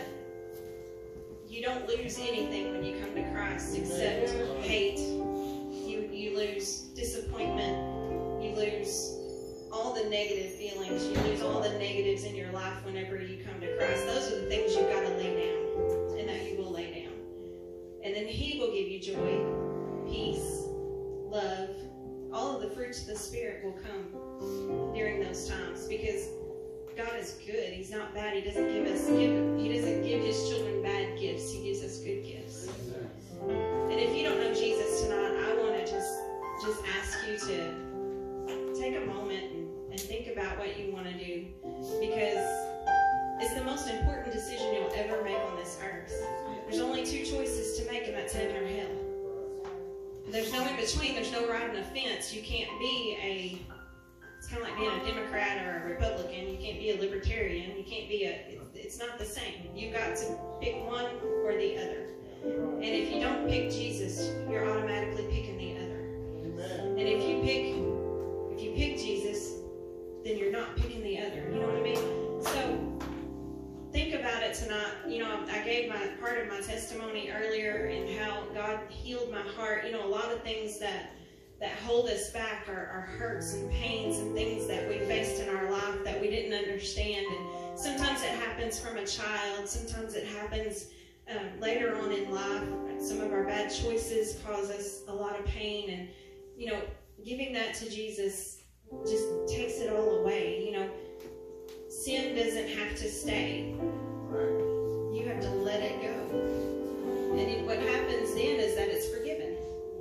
you don't lose anything when you come to Christ except hate. You you lose disappointment. You lose all the negative feelings. You lose all the negatives in your life whenever you come to Christ. Those are the things you've got to lay down, and that you will lay down. And then He will give you joy, peace, love. All of the fruits of the Spirit will come during those times, because God is good. He's not bad. He doesn't give us give, He doesn't give His children bad gifts. He gives us good gifts. And if you don't know Jesus tonight, I want to just just ask you to take a moment and, and think about what you want to do, because it's the most important decision you'll ever make on this earth. There's only two choices to make, and that's heaven or hell. There's no in between. There's no riding a fence. You can't be a, it's kind of like being a Democrat or a Republican. You can't be a libertarian. You can't be a, it's not the same. You've got to pick one or the other. And if you don't pick Jesus, you're automatically picking the other. And if you pick, if you pick Jesus, then you're not picking the other. You know what I mean? So think about it tonight. You know, I gave my part of my testimony earlier and how God healed my heart. You know, a lot of things that that hold us back are, are hurts and pains and things that we faced in our life that we didn't understand. And sometimes it happens from a child. Sometimes it happens um, later on in life. Some of our bad choices cause us a lot of pain. And, you know, giving that to Jesus just takes it all away. You know, sin doesn't have to stay. You have to let it go. And it, what happens then is that it's forgiven.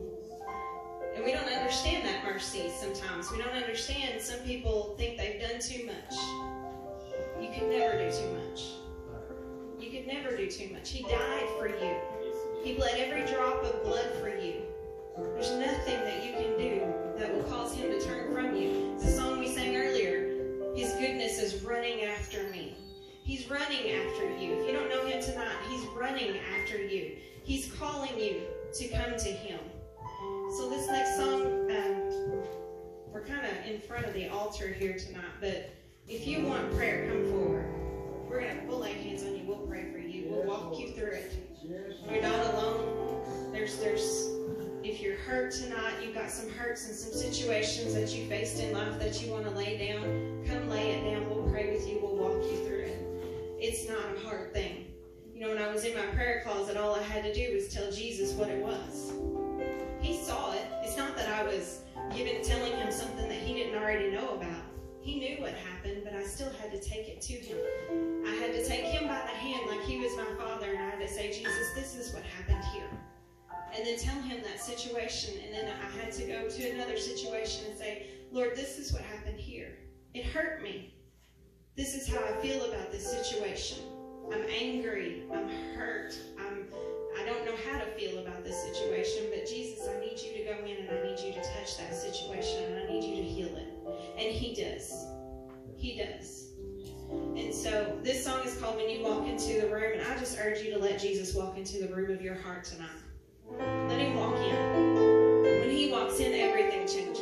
And we don't understand that mercy sometimes. We don't understand. Some people think they've done too much. You can never do too much. You could never do too much. He died for you. He bled every drop of blood for you. There's nothing that you can do that will cause him to turn from you. It's a song we sang earlier. His goodness is running after me. He's running after you. If you don't know him tonight, he's running after you. He's calling you to come to him. So this next song, um, we're kind of in front of the altar here tonight, but if you want prayer, come forward. We're gonna we'll lay hands on you. We'll pray for you. We'll walk you through it. You're not alone. There's there's if you're hurt tonight, you've got some hurts and some situations that you faced in life that you want to lay down. Come lay it down. We'll pray with you. We'll walk you through it. It's not a hard thing. You know, when I was in my prayer closet, all I had to do was tell Jesus what it was. He saw it. It's not that I was giving, telling him something that he didn't already know about. He knew what happened, but I still had to take it to him. I had to take him by the hand like he was my father, and I had to say, Jesus, this is what happened here. And then tell him that situation, and then I had to go to another situation and say, Lord, this is what happened here. It hurt me. This is how I feel about this situation. I'm angry. I'm hurt. I'm, I don't know how to feel about this situation, but Jesus, I need you to go in and I need you to touch that situation and I need you to heal it. And he does. He does. And so this song is called When You Walk Into the Room, and I just urge you to let Jesus walk into the room of your heart tonight. Let him walk in. When he walks in, everything changes.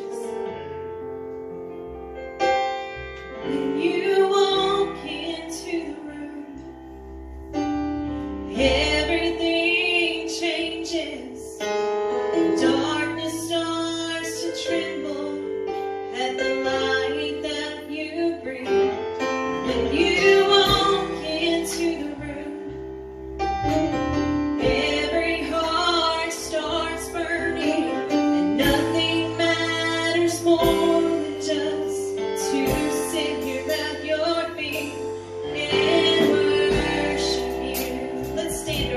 When you walk into the room, everything changes. Darkness starts to tremble at the light that you bring. When you walk into the room, every heart starts burning, and nothing matters more than just to sit here at your feet and worship you. Let's stand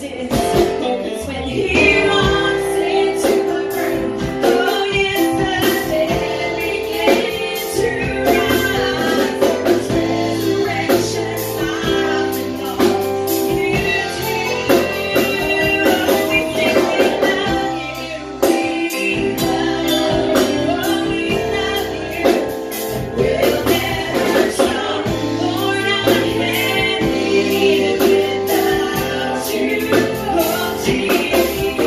Without you, oh Jesus.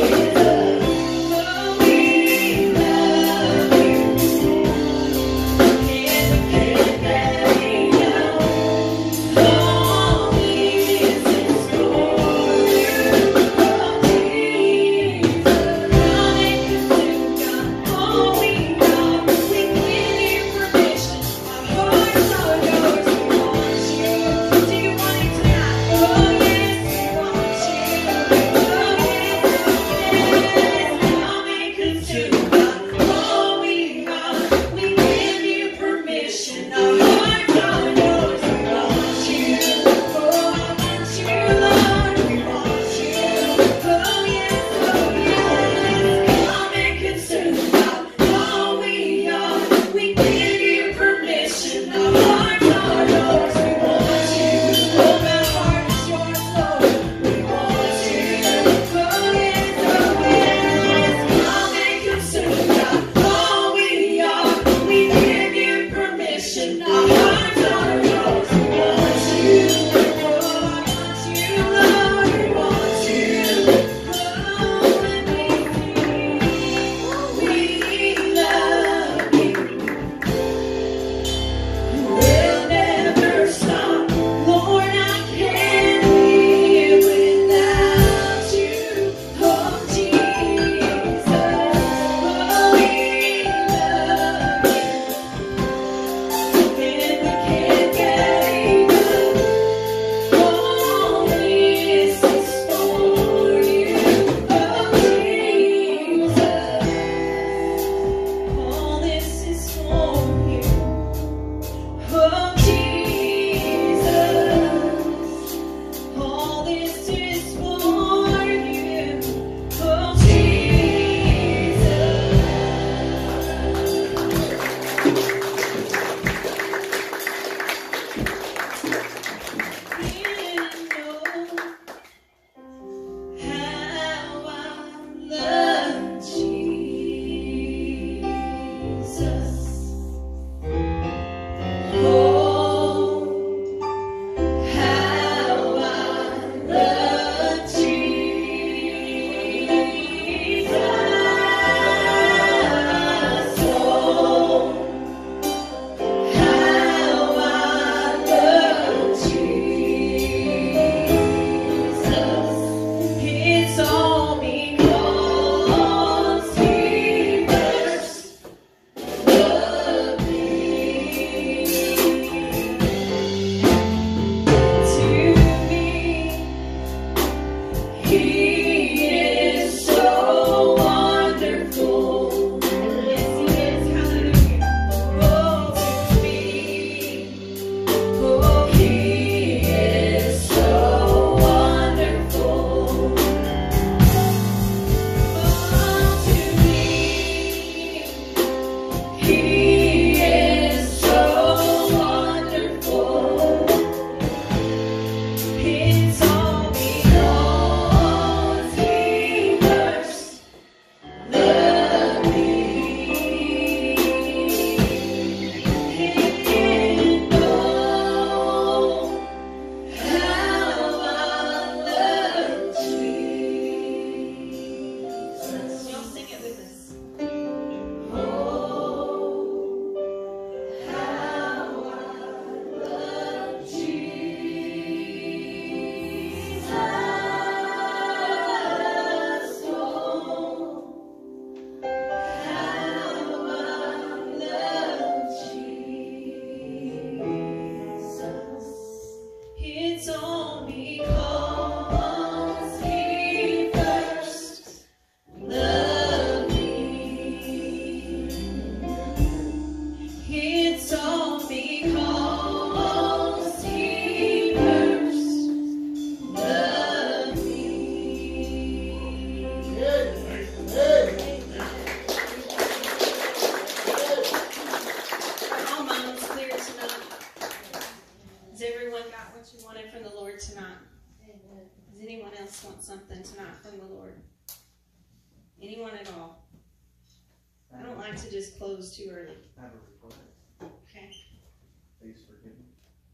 not from the Lord. Anyone at all. I don't like to just close too early. I have a request. Okay. Please forgive me.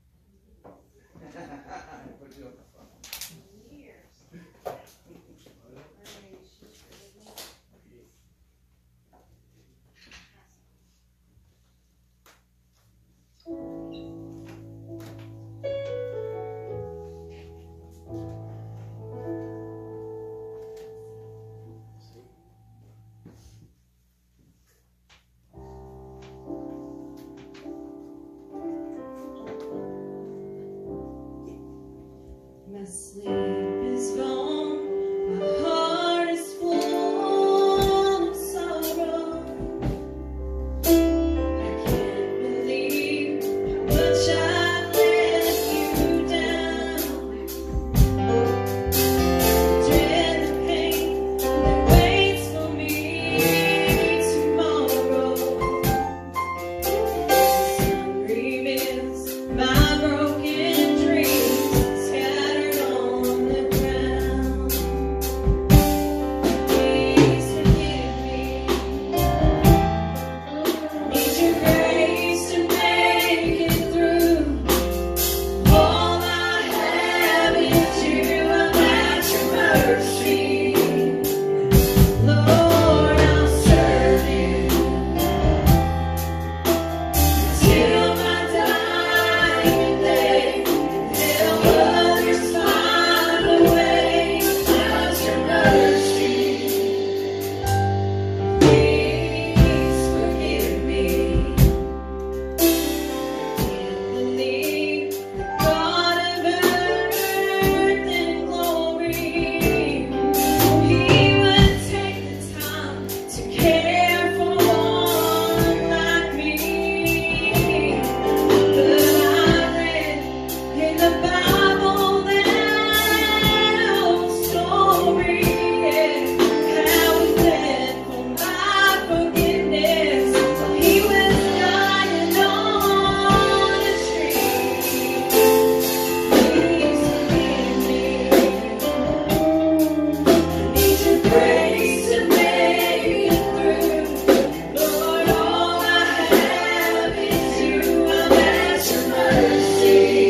I put you on the phone. Years. My sleep is gone, my heart is full of sorrow. I can't believe how much I've let you down. Dread the pain that waits for me tomorrow. The sun reveals my broken dreams scattered on the ground. Please forgive me. Need your grace to make it through. All I have is you. I'm at your mercy. Lord, I'll serve you till my dying day. Help others find a way. Out your mercy. Please forgive me. Can't believe the God of earth and glory, He would take the time to care for one like me. But I read in the Bible that old story, yeah, how He bled for my forgiveness. So He was dying on a tree. Please forgive me. I need your grace to make it through. Lord, all I have is you. I'm at your mercy.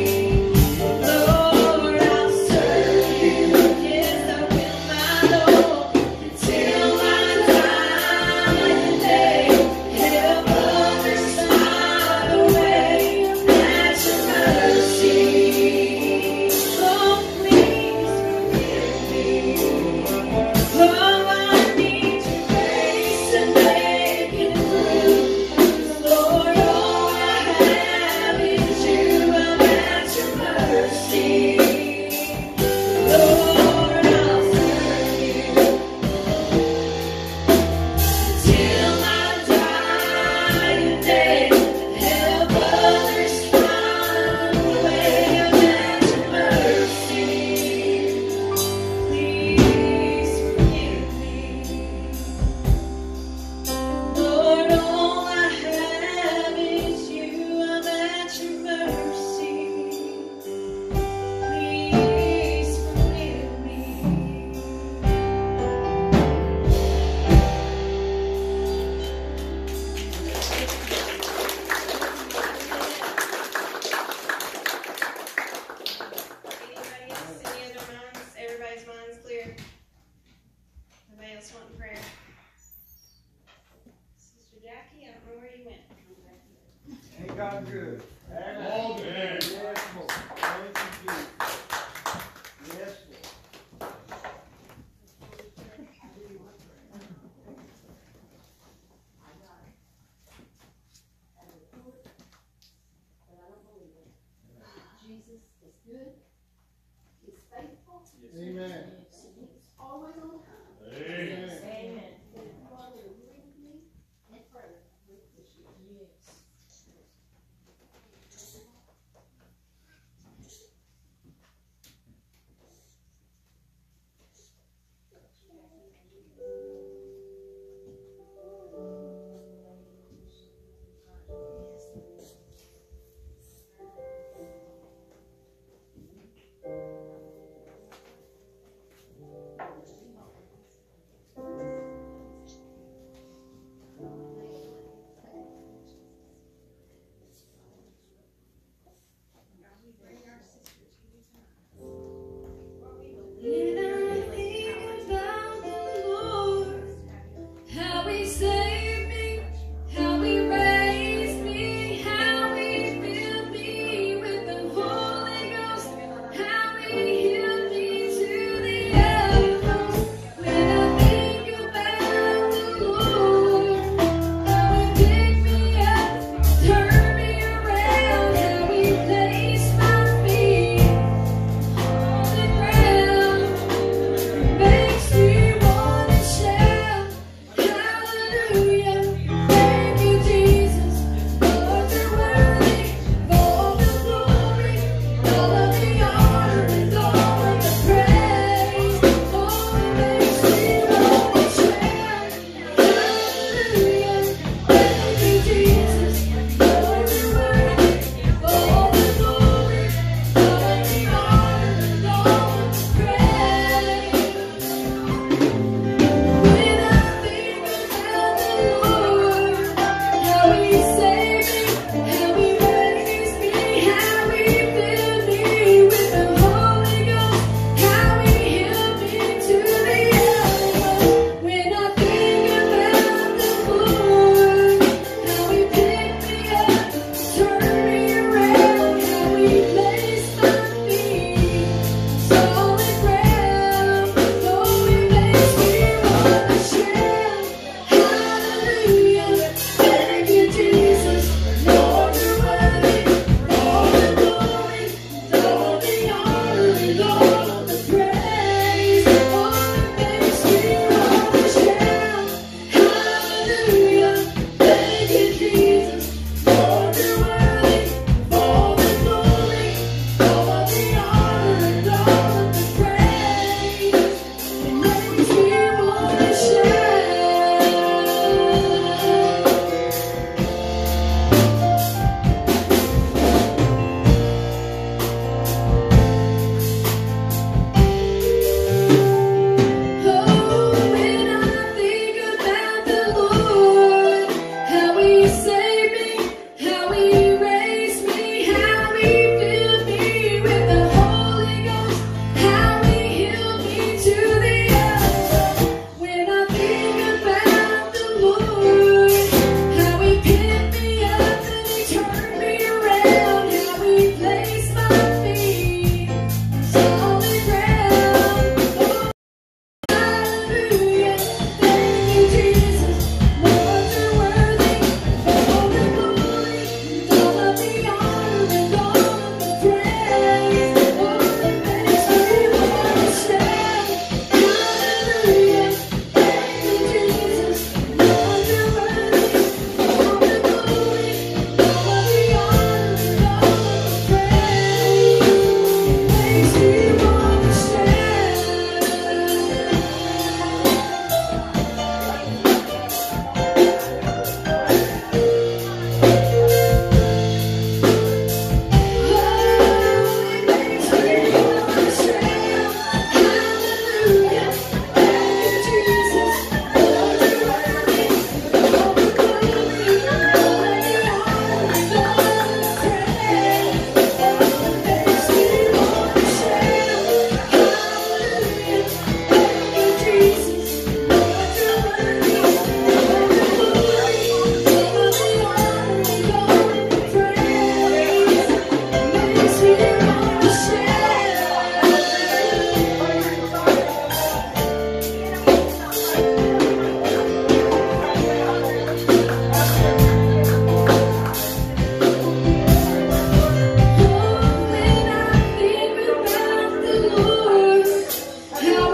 Lord, I'll serve you. Yes, I will, my Lord, until my dying day. Help others find a way. At your mercy. Oh, please forgive me. Oh, I need your grace to make it through. Lord, all I have is you. I'm at your mercy. Lord, I'll serve you till my dying day. Help others find a way. I'm at your mercy. Please forgive me. Lord, all I have is you. I'm at your mercy. Please forgive me. Anybody else? Any other minds? Everybody's minds clear? Anybody else wanting prayer? Sister Jackie, I don't know where you went. Ain't God good? All day. Yes, Lord. Thank you, Jesus. Yes, Lord. Jesus is good. He's faithful. Amen. He's always on time. Amen. Amen. God will agree with me in prayer with this year. Yes.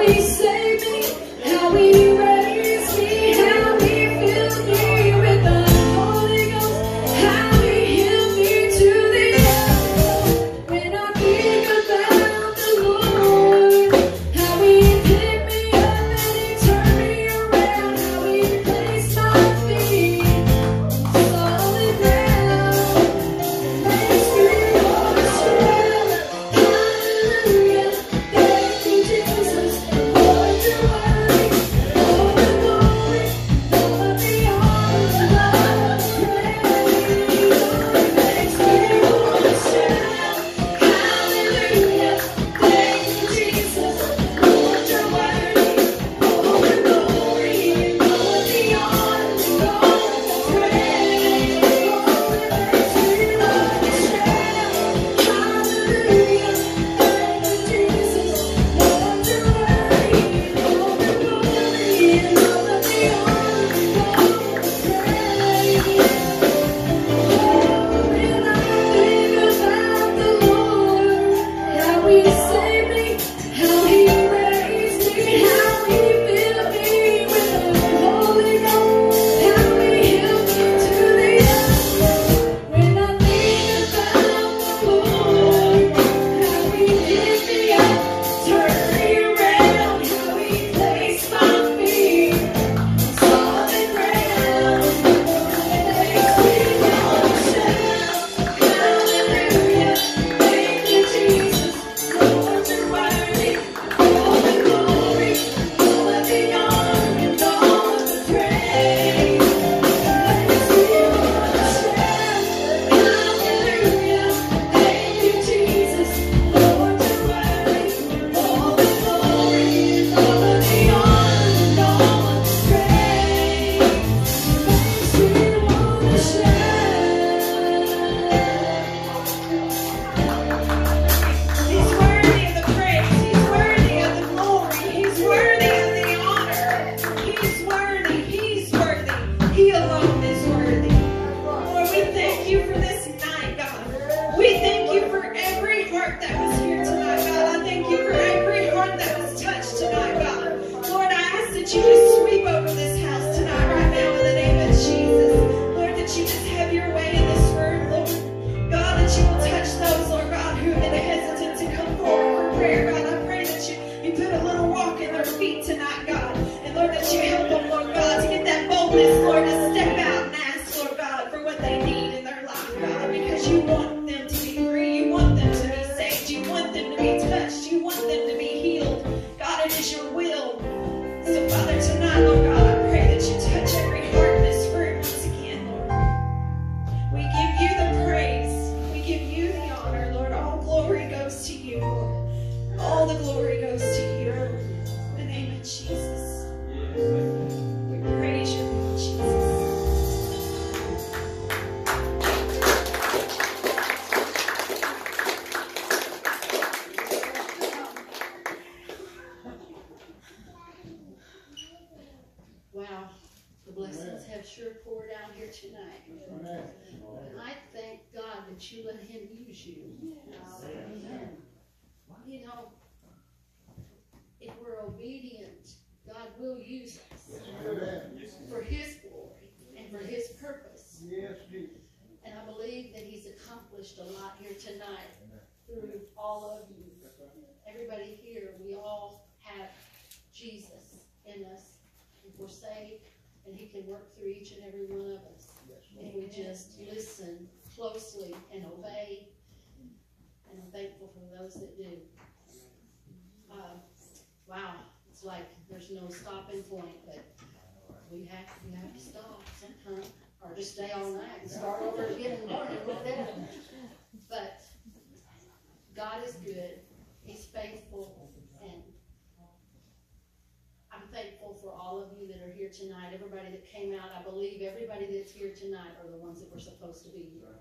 Tonight, everybody that came out, I believe everybody that's here tonight are the ones that were supposed to be here.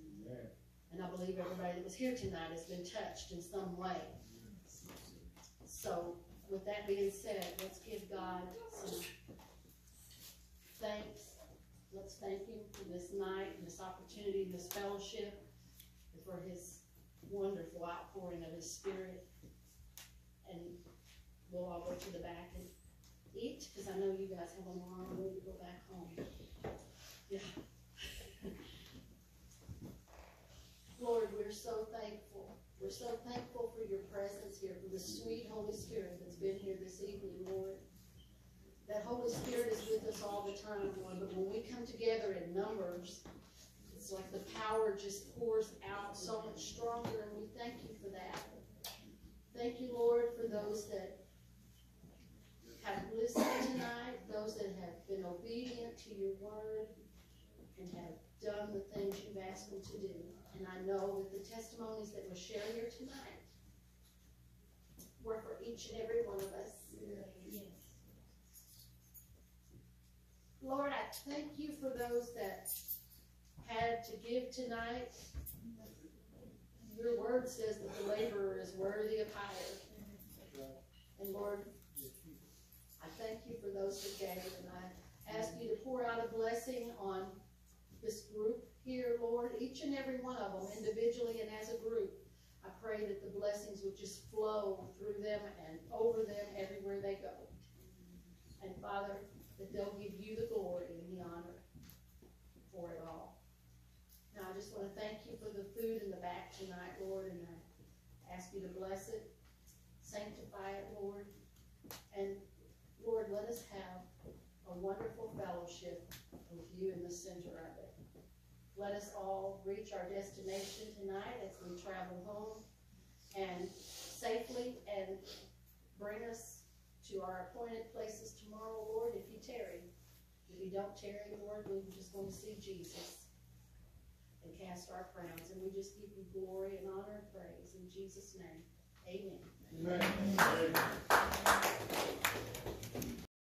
And I believe everybody that was here tonight has been touched in some way. So, with that being said, let's give God some thanks. Let's thank Him for this night, this opportunity, this fellowship, and for His wonderful outpouring of His Spirit. And we'll all go to the back and eat, because I know you guys have a long way to go back home. Yeah. Lord, we're so thankful. We're so thankful for your presence here, for the sweet Holy Spirit that's been here this evening, Lord. That Holy Spirit is with us all the time, Lord, but when we come together in numbers, it's like the power just pours out so much stronger, and we thank you for that. Thank you, Lord, for those that have listened tonight, those that have been obedient to your word, and have done the things you've asked them to do. And I know that the testimonies that were shared here tonight were for each and every one of us. Yes. Lord, I thank you for those that had to give tonight. Your word says that the laborer is worthy of hire. And Lord, I thank you for those that gave, and I ask you to pour out a blessing on this group here, Lord, each and every one of them, individually and as a group. I pray that the blessings would just flow through them and over them everywhere they go. And Father, that they'll give you the glory and the honor for it all. Now, I just want to thank you for the food in the back tonight, Lord, and I ask you to bless it, sanctify it, Lord, and Lord, let us have a wonderful fellowship with you in the center of it. Let us all reach our destination tonight as we travel home, and safely, and bring us to our appointed places tomorrow, Lord, if you tarry. If you don't tarry, Lord, we're just going to see Jesus and cast our crowns. And we just give you glory and honor and praise in Jesus' name. Amen. Amen.